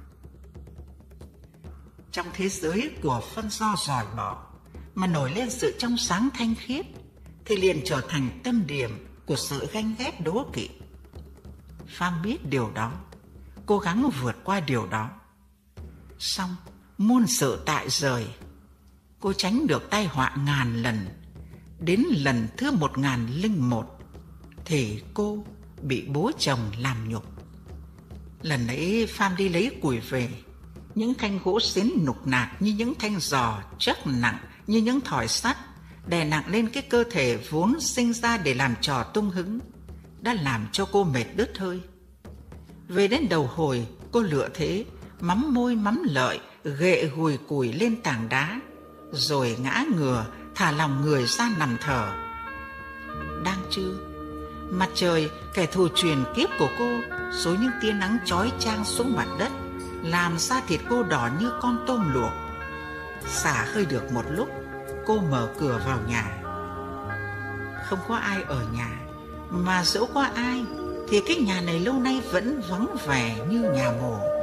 Trong thế giới của phân do dòi bỏ mà nổi lên sự trong sáng thanh khiết, thì liền trở thành tâm điểm của sự ganh ghét đố kỵ. Pham biết điều đó, cố gắng vượt qua điều đó. Xong muôn sự tại rời, cô tránh được tai họa ngàn lần. Đến lần thứ một ngàn linh một thì cô bị bố chồng làm nhục. Lần ấy Pham đi lấy củi về, những thanh gỗ xến nục nạt như những thanh giò, chất nặng như những thỏi sắt, đè nặng lên cái cơ thể vốn sinh ra để làm trò tung hứng, đã làm cho cô mệt đứt hơi. Về đến đầu hồi, cô lựa thế, mắm môi mắm lợi, ghệ gùi củi lên tảng đá, rồi ngã ngửa, thả lòng người ra nằm thở. Đang trưa, mặt trời, kẻ thù truyền kiếp của cô, xối những tia nắng chói chang xuống mặt đất, làm da thịt cô đỏ như con tôm luộc. Xả hơi được một lúc, cô mở cửa vào nhà. Không có ai ở nhà, mà dẫu có ai thì cái nhà này lâu nay vẫn vắng vẻ như nhà mồ.